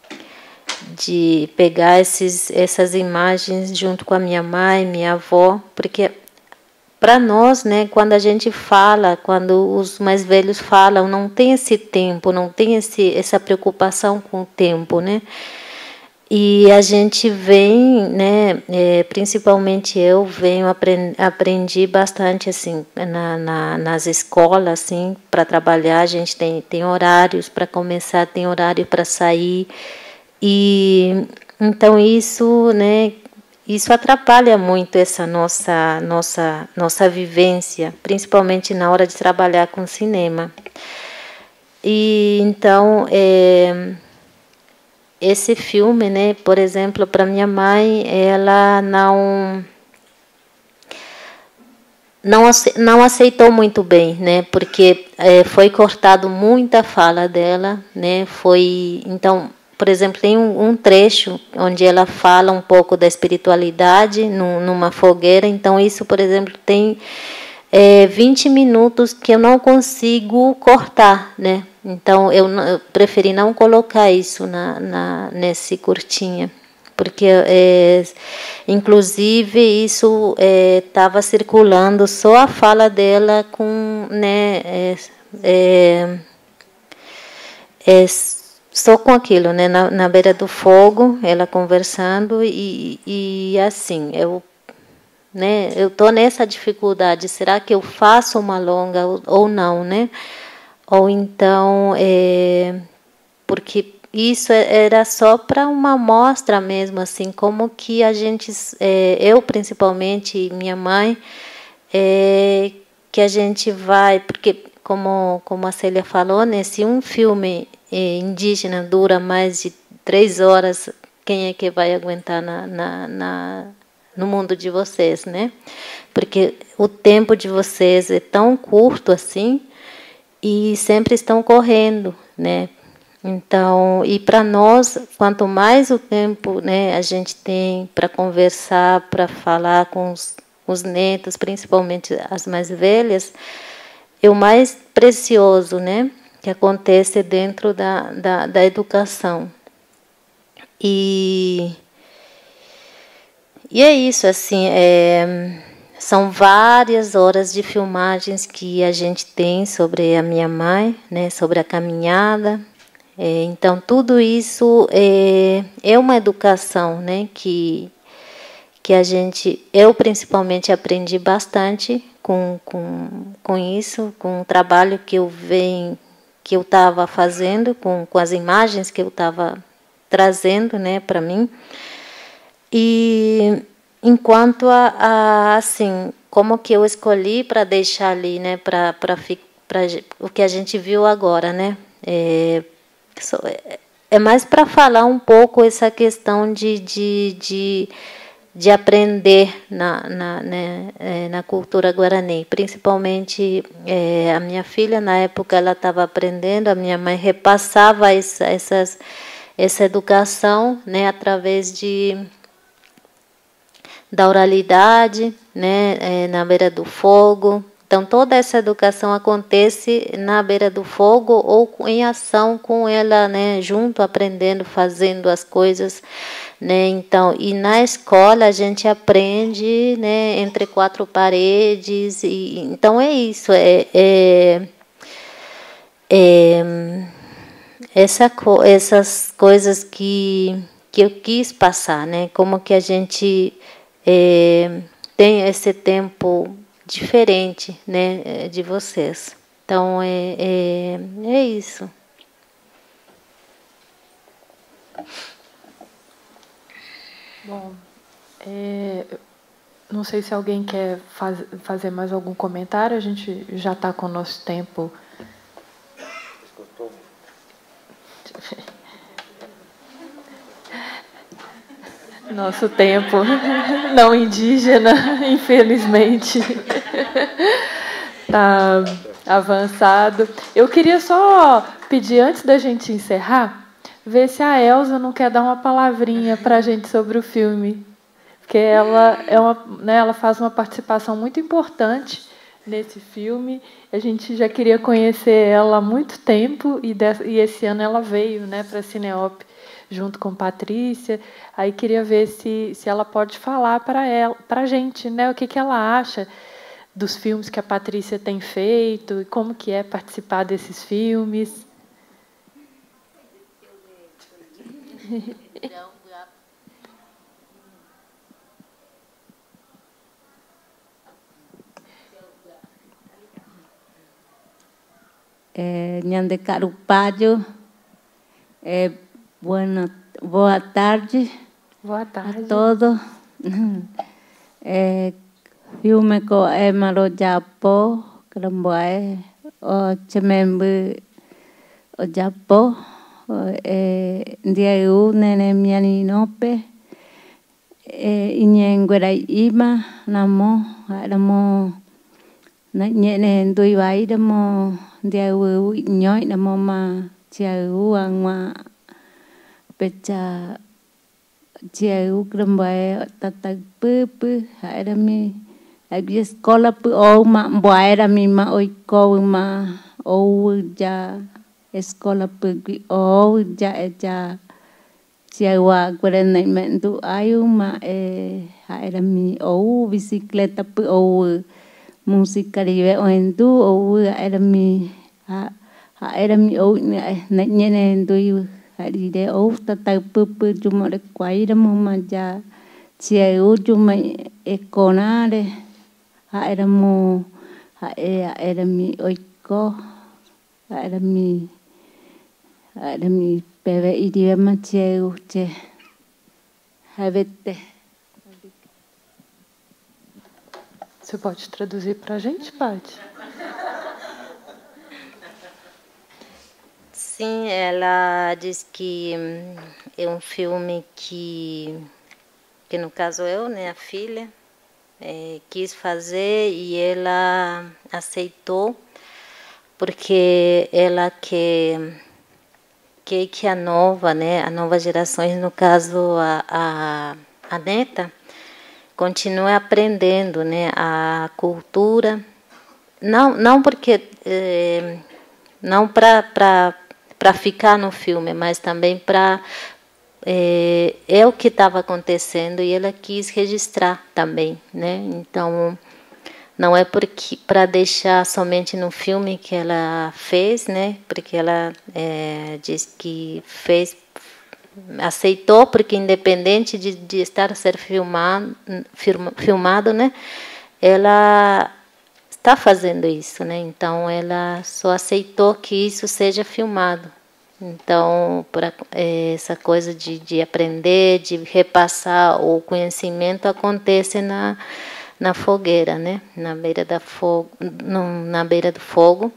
pegar essas imagens junto com a minha mãe, minha avó, porque para nós, né, quando a gente fala, quando os mais velhos falam, não tem esse tempo, não tem essa preocupação com o tempo, né? E a gente vem, né, principalmente eu aprendi bastante assim nas escolas, assim, para trabalhar. A gente tem horários para começar, tem horário para sair, e então isso, né, isso atrapalha muito essa nossa vivência, principalmente na hora de trabalhar com cinema. E então esse filme, né, por exemplo, para minha mãe, ela não aceitou muito bem, né, porque foi cortado muita fala dela, né, então, por exemplo, tem um trecho onde ela fala um pouco da espiritualidade numa fogueira. Então, isso, por exemplo, tem 20 minutos que eu não consigo cortar, né? Então, eu preferi não colocar isso nesse curtinha, porque, inclusive, isso estava circulando só a fala dela com, né, só com aquilo, né, na beira do fogo, ela conversando, e assim, eu estou nessa dificuldade, será que eu faço uma longa ou não, né? Ou então, porque isso era só para uma amostra mesmo, assim, como que a gente, eu principalmente, minha mãe, que a gente vai, porque como a Célia falou, né, se um filme indígena dura mais de 3 horas, quem é que vai aguentar no mundo de vocês, né? Porque o tempo de vocês é tão curto assim e sempre estão correndo, né? Então, e para nós, quanto mais o tempo, né, a gente tem para conversar, para falar com os netos, principalmente as mais velhas, é o mais precioso, né, que acontece dentro da educação. E é isso, assim, são várias horas de filmagens que a gente tem sobre a minha mãe, né, sobre a caminhada. Então, tudo isso é uma educação, né, que eu principalmente aprendi bastante com isso, com o trabalho que eu estava fazendo, com as imagens que eu estava trazendo, né, para mim. E enquanto assim, como que eu escolhi para deixar ali, né, para o que a gente viu agora, né, é mais para falar um pouco essa questão de aprender na cultura guarani, principalmente a minha filha, na época ela estava aprendendo, a minha mãe repassava essa educação, né, através da oralidade, né, na beira do fogo. Então, toda essa educação acontece na beira do fogo ou em ação com ela, né, junto, aprendendo, fazendo as coisas, né. Então, e na escola a gente aprende, né, entre 4 paredes. Então, é isso, essas coisas que eu quis passar, né, como que a gente tem esse tempo diferente, né, de vocês. Então, é isso. Bom, não sei se alguém quer fazer mais algum comentário. A gente já está com o nosso tempo. Nosso tempo não indígena, infelizmente, está avançado. Eu queria só pedir, antes da gente encerrar, ver se a Elza não quer dar uma palavrinha para a gente sobre o filme. Porque ela, ela faz uma participação muito importante nesse filme. A gente já queria conhecer ela há muito tempo e esse ano ela veio, né, para a Cineop junto com Patrícia. Aí queria ver se ela pode falar para a gente, né, o que ela acha dos filmes que a Patrícia tem feito e como que é participar desses filmes. Nhande Carupalho, boa tarde. Boa tarde a todos. Filme ko maro Japo, Kramboe, o Chemembu o Japo, Ndiayu Nene Mianinope, Inyenguera Ima, Namo, Nyene Nduiwai, Namo. Ndiayu nhoi namo ma chiayu angwa pecha chiayu krambai tatak pu hairami agi sekolah pu o ma mboairami ma oiko ma o ja sekolah pu o ja chiawa kurena mentu ayu ma hairami o bicicleta pu o música rive o endu o era mi o na nyene ndu harire o tata pupu juma de kwaira mama ja tia o juma ekonare era mo era mi oiko era mi peve idioma tia o che havete. Você pode traduzir para a gente, Paty? Sim, ela diz que é um filme que no caso eu, né, a filha, quis fazer e ela aceitou porque ela quer que a nova geração, no caso a neta, continue aprendendo, né, a cultura, não porque não para ficar no filme, mas também para o que estava acontecendo e ela quis registrar também, né? Então não é porque para deixar somente no filme que ela fez, né? Porque ela diz que fez, aceitou, porque independente de estar a ser filmado, né, ela está fazendo isso, né? Então ela só aceitou que isso seja filmado. Então essa coisa de aprender, de repassar o conhecimento acontece na fogueira, né? Na beira do fogo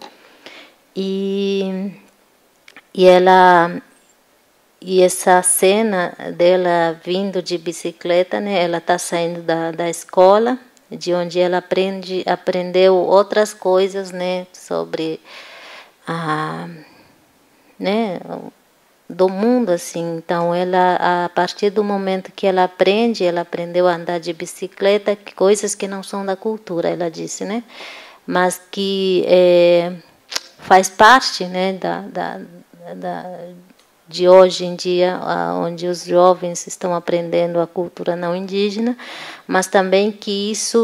E essa cena dela vindo de bicicleta, né? Ela está saindo da escola, de onde ela aprendeu outras coisas, né? Sobre né? Do mundo, assim. Então, ela, a partir do momento que ela aprendeu a andar de bicicleta, coisas que não são da cultura, ela disse, né? Mas que faz parte, né? De hoje em dia, onde os jovens estão aprendendo a cultura não indígena, mas também que isso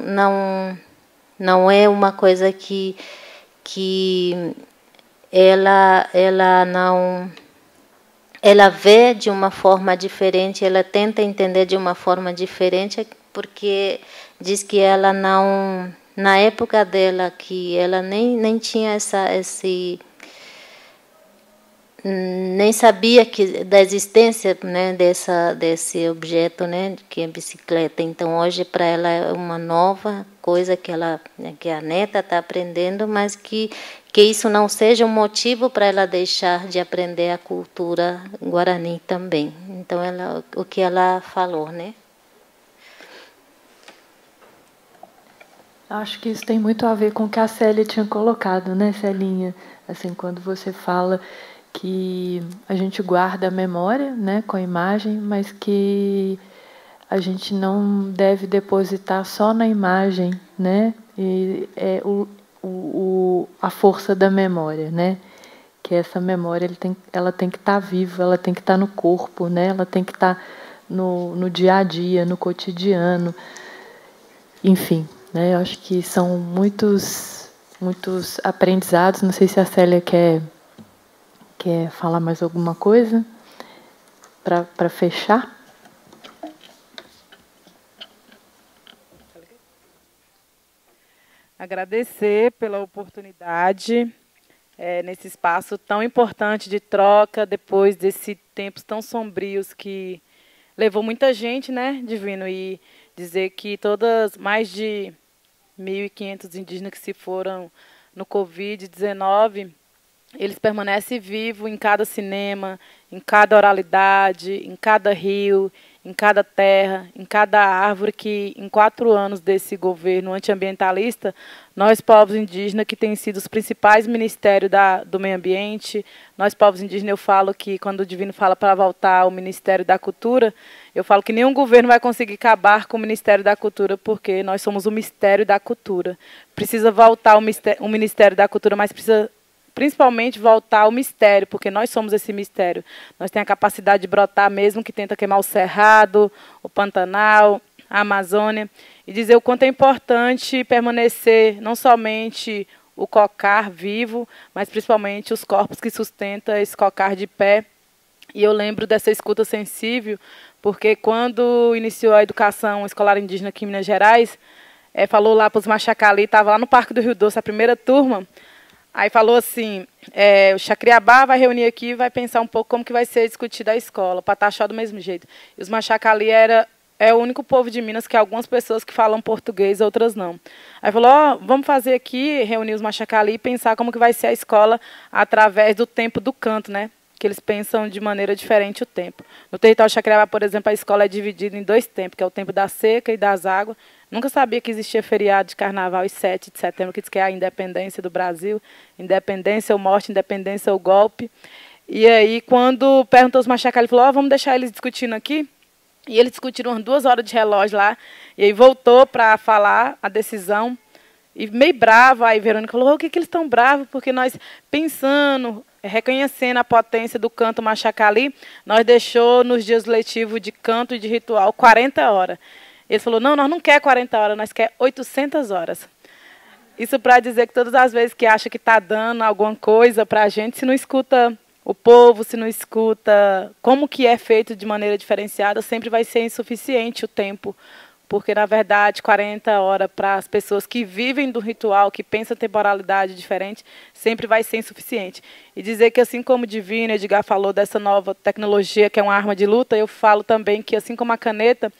não é uma coisa que ela vê de uma forma diferente, ela tenta entender de uma forma diferente, porque diz que ela não, na época dela, que ela nem tinha nem sabia da existência, né, desse objeto, né, que é a bicicleta. Então hoje para ela é uma nova coisa que a neta está aprendendo, mas que isso não seja um motivo para ela deixar de aprender a cultura guarani também. Então o que ela falou, né? Acho que isso tem muito a ver com o que a Célia tinha colocado, né, Celinha? Assim, quando você fala que a gente guarda a memória, né, com a imagem, mas que a gente não deve depositar só na imagem, né? E é a força da memória, né? Que essa memória ela tem que estar viva, ela tem que estar no corpo, né? Ela tem que estar no dia a dia, no cotidiano, enfim. Eu acho que são muitos aprendizados. Não sei se a Célia quer falar mais alguma coisa para fechar. Agradecer pela oportunidade nesse espaço tão importante de troca, depois desses tempos tão sombrios que levou muita gente, né, Divino? E dizer que mais de 1.500 indígenas que se foram no Covid-19, eles permanecem vivos em cada cinema, em cada oralidade, em cada rio, em cada terra, em cada árvore que, em 4 anos desse governo antiambientalista, nós, povos indígenas, que têm sido os principais ministérios do meio ambiente, nós, povos indígenas, eu falo que, quando o Divino fala para voltar ao Ministério da Cultura, eu falo que nenhum governo vai conseguir acabar com o Ministério da Cultura, porque nós somos o mistério da cultura. Precisa voltar o Ministério da Cultura, mas precisa principalmente voltar ao mistério, porque nós somos esse mistério. Nós temos a capacidade de brotar mesmo que tenta queimar o Cerrado, o Pantanal, a Amazônia, e dizer o quanto é importante permanecer não somente o cocar vivo, mas principalmente os corpos que sustentam esse cocar de pé. E eu lembro dessa escuta sensível, porque quando iniciou a educação escolar indígena aqui em Minas Gerais, falou lá para os Machacali, estava lá no Parque do Rio Doce, a primeira turma, aí falou assim, o Chacriabá vai reunir aqui e vai pensar um pouco como que vai ser discutida a escola, o Pataxó do mesmo jeito. E os Machacali é o único povo de Minas que algumas pessoas que falam português, outras não. Aí falou, vamos fazer aqui, reunir os Machacali e pensar como que vai ser a escola através do tempo do canto, né? Que eles pensam de maneira diferente o tempo. No território Chacriabá, por exemplo, a escola é dividida em 2 tempos, que é o tempo da seca e das águas. Nunca sabia que existia feriado de carnaval em 7 de setembro, que diz que é a independência do Brasil, independência ou morte, independência ou golpe. E aí, quando perguntou os Machacali, ele falou, vamos deixar eles discutindo aqui. E eles discutiram umas 2 horas de relógio lá, e aí voltou para falar a decisão, e meio brava, aí Verônica falou, o que eles estão bravos? Porque nós, pensando, reconhecendo a potência do canto Machacali, nós deixou nos dias letivos de canto e de ritual 40 horas. Ele falou, não, nós não quer 40 horas, nós quer 800 horas. Isso para dizer que todas as vezes que acha que está dando alguma coisa para a gente, se não escuta o povo, se não escuta como que é feito de maneira diferenciada, sempre vai ser insuficiente o tempo. Porque, na verdade, 40 horas para as pessoas que vivem do ritual, que pensam temporalidade diferente, sempre vai ser insuficiente. E dizer que, assim como o Divino, Edgar falou dessa nova tecnologia, que é uma arma de luta, eu falo também que, assim como a caneta,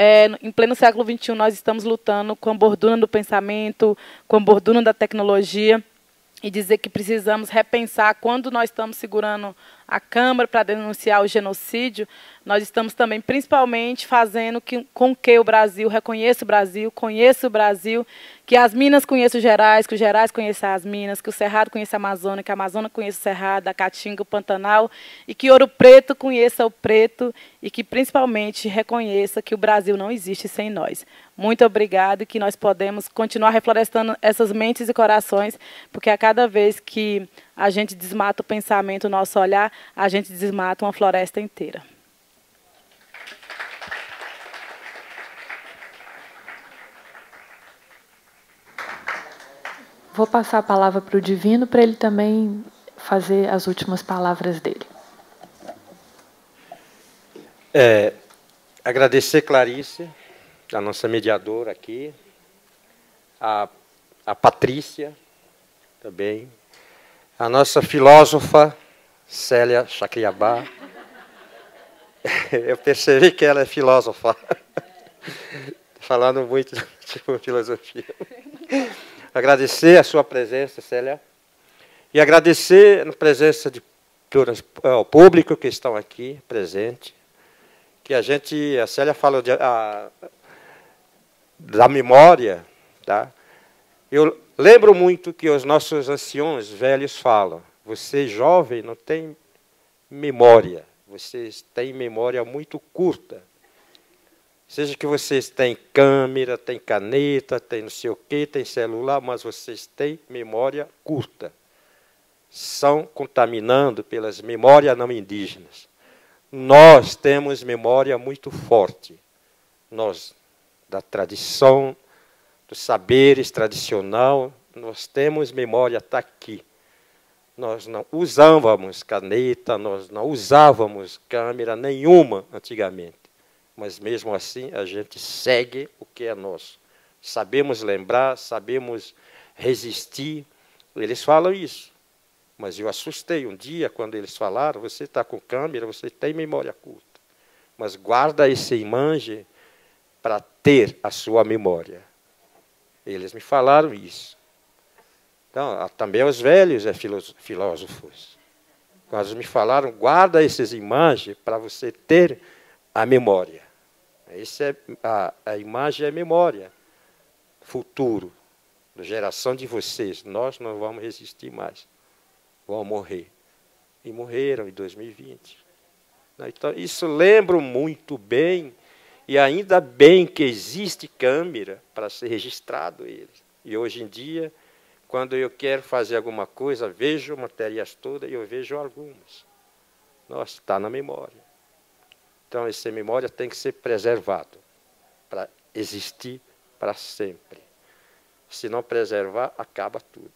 em pleno século XXI, nós estamos lutando com a borduna do pensamento, com a borduna da tecnologia, e dizer que precisamos repensar, quando nós estamos segurando a Câmara para denunciar o genocídio, nós estamos também, principalmente, fazendo com que o Brasil reconheça o Brasil, conheça o Brasil, que as Minas conheçam os Gerais, que os Gerais conheçam as Minas, que o Cerrado conheça a Amazônia, que a Amazônia conheça o Cerrado, a Caatinga, o Pantanal, e que Ouro Preto conheça o Preto, e que, principalmente, reconheça que o Brasil não existe sem nós. Muito obrigado e que nós podemos continuar reflorestando essas mentes e corações, porque a cada vez que a gente desmata o pensamento, o nosso olhar, a gente desmata uma floresta inteira. Vou passar a palavra para o Divino, para ele também fazer as últimas palavras dele. Agradecer, Clarice, a nossa mediadora aqui, a Patrícia também, a nossa filósofa Célia Chacriabá. Eu percebi que ela é filósofa, falando muito de filosofia. Agradecer a sua presença, Célia, e agradecer a presença ao público que estão aqui presente, que a Célia falou da memória, tá? Eu lembro muito que os nossos anciões velhos falam: você jovem não tem memória, vocês têm memória muito curta. Seja que vocês têm câmera, têm caneta, têm não sei o quê, têm celular, mas vocês têm memória curta. São contaminados pelas memórias não indígenas. Nós temos memória muito forte. Nós, da tradição, dos saberes tradicional, nós temos memória até aqui. Nós não usávamos caneta, nós não usávamos câmera nenhuma antigamente. Mas mesmo assim a gente segue o que é nosso. Sabemos lembrar, sabemos resistir. Eles falam isso. Mas eu assustei um dia quando eles falaram: você está com câmera, você tem memória curta. Mas guarda esse imanje para ter a sua memória. Eles me falaram isso. Então, também os velhos filósofos. Quando me falaram: guarda esses imagens para você ter a memória. A imagem é memória. Futuro. Da geração de vocês. Nós não vamos resistir mais. Vão morrer. E morreram em 2020. Então, isso lembro muito bem. E ainda bem que existe câmera para ser registrado eles. E hoje em dia, quando eu quero fazer alguma coisa, vejo matérias todas e eu vejo algumas. Nossa, está na memória. Então, essa memória tem que ser preservada para existir para sempre. Se não preservar, acaba tudo.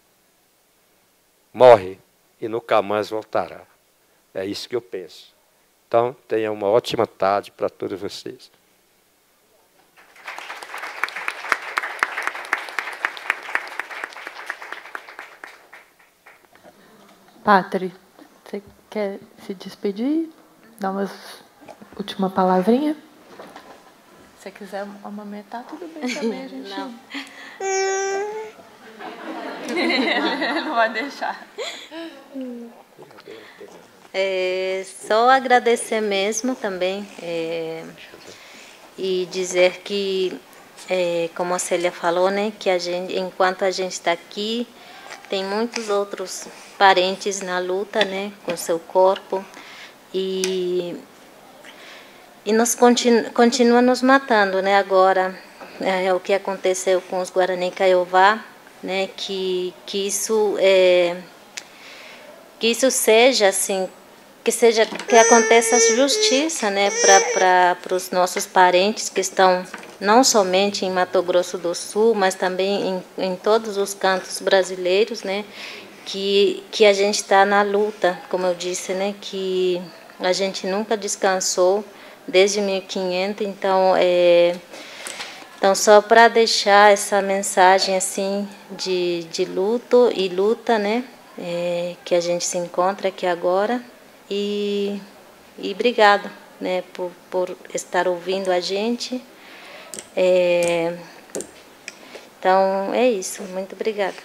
Morre e nunca mais voltará. É isso que eu penso. Então, tenha uma ótima tarde para todos vocês. Patri, você quer se despedir? Dar uma última palavrinha? Se você quiser amamentar, tudo bem também, a gente... Não. Não vai deixar. Só agradecer mesmo também e dizer que, como a Célia falou, né, que enquanto a gente está aqui, tem muitos outros parentes na luta, né, com seu corpo, e nos continua nos matando, né? Agora é o que aconteceu com os Guarani Kaiowá, né, que isso seja assim, que aconteça justiça, né, para os nossos parentes que estão não somente em Mato Grosso do Sul, mas também em todos os cantos brasileiros, né, que a gente está na luta, como eu disse, né, que a gente nunca descansou desde 1500, então só para deixar essa mensagem assim de luto e luta, né, que a gente se encontra aqui agora, e obrigado, né, por estar ouvindo a gente. Então é isso, muito obrigada.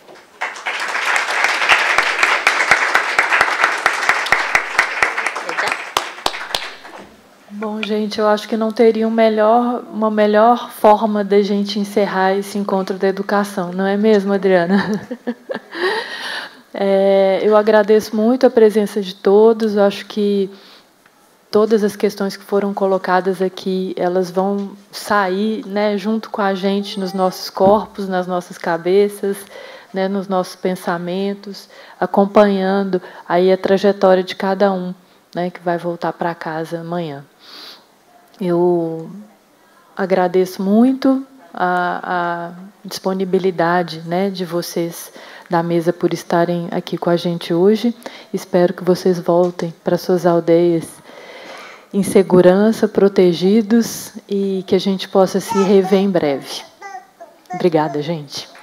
Bom, gente, eu acho que não teria uma melhor forma de a gente encerrar esse encontro da educação, não é mesmo, Adriana? Eu agradeço muito a presença de todos. Eu acho que todas as questões que foram colocadas aqui, elas vão sair, né, junto com a gente nos nossos corpos, nas nossas cabeças, né, nos nossos pensamentos, acompanhando aí a trajetória de cada um, né, que vai voltar para casa amanhã. Eu agradeço muito a disponibilidade, né, de vocês da mesa por estarem aqui com a gente hoje. Espero que vocês voltem para suas aldeias em segurança, protegidos, e que a gente possa se rever em breve. Obrigada, gente.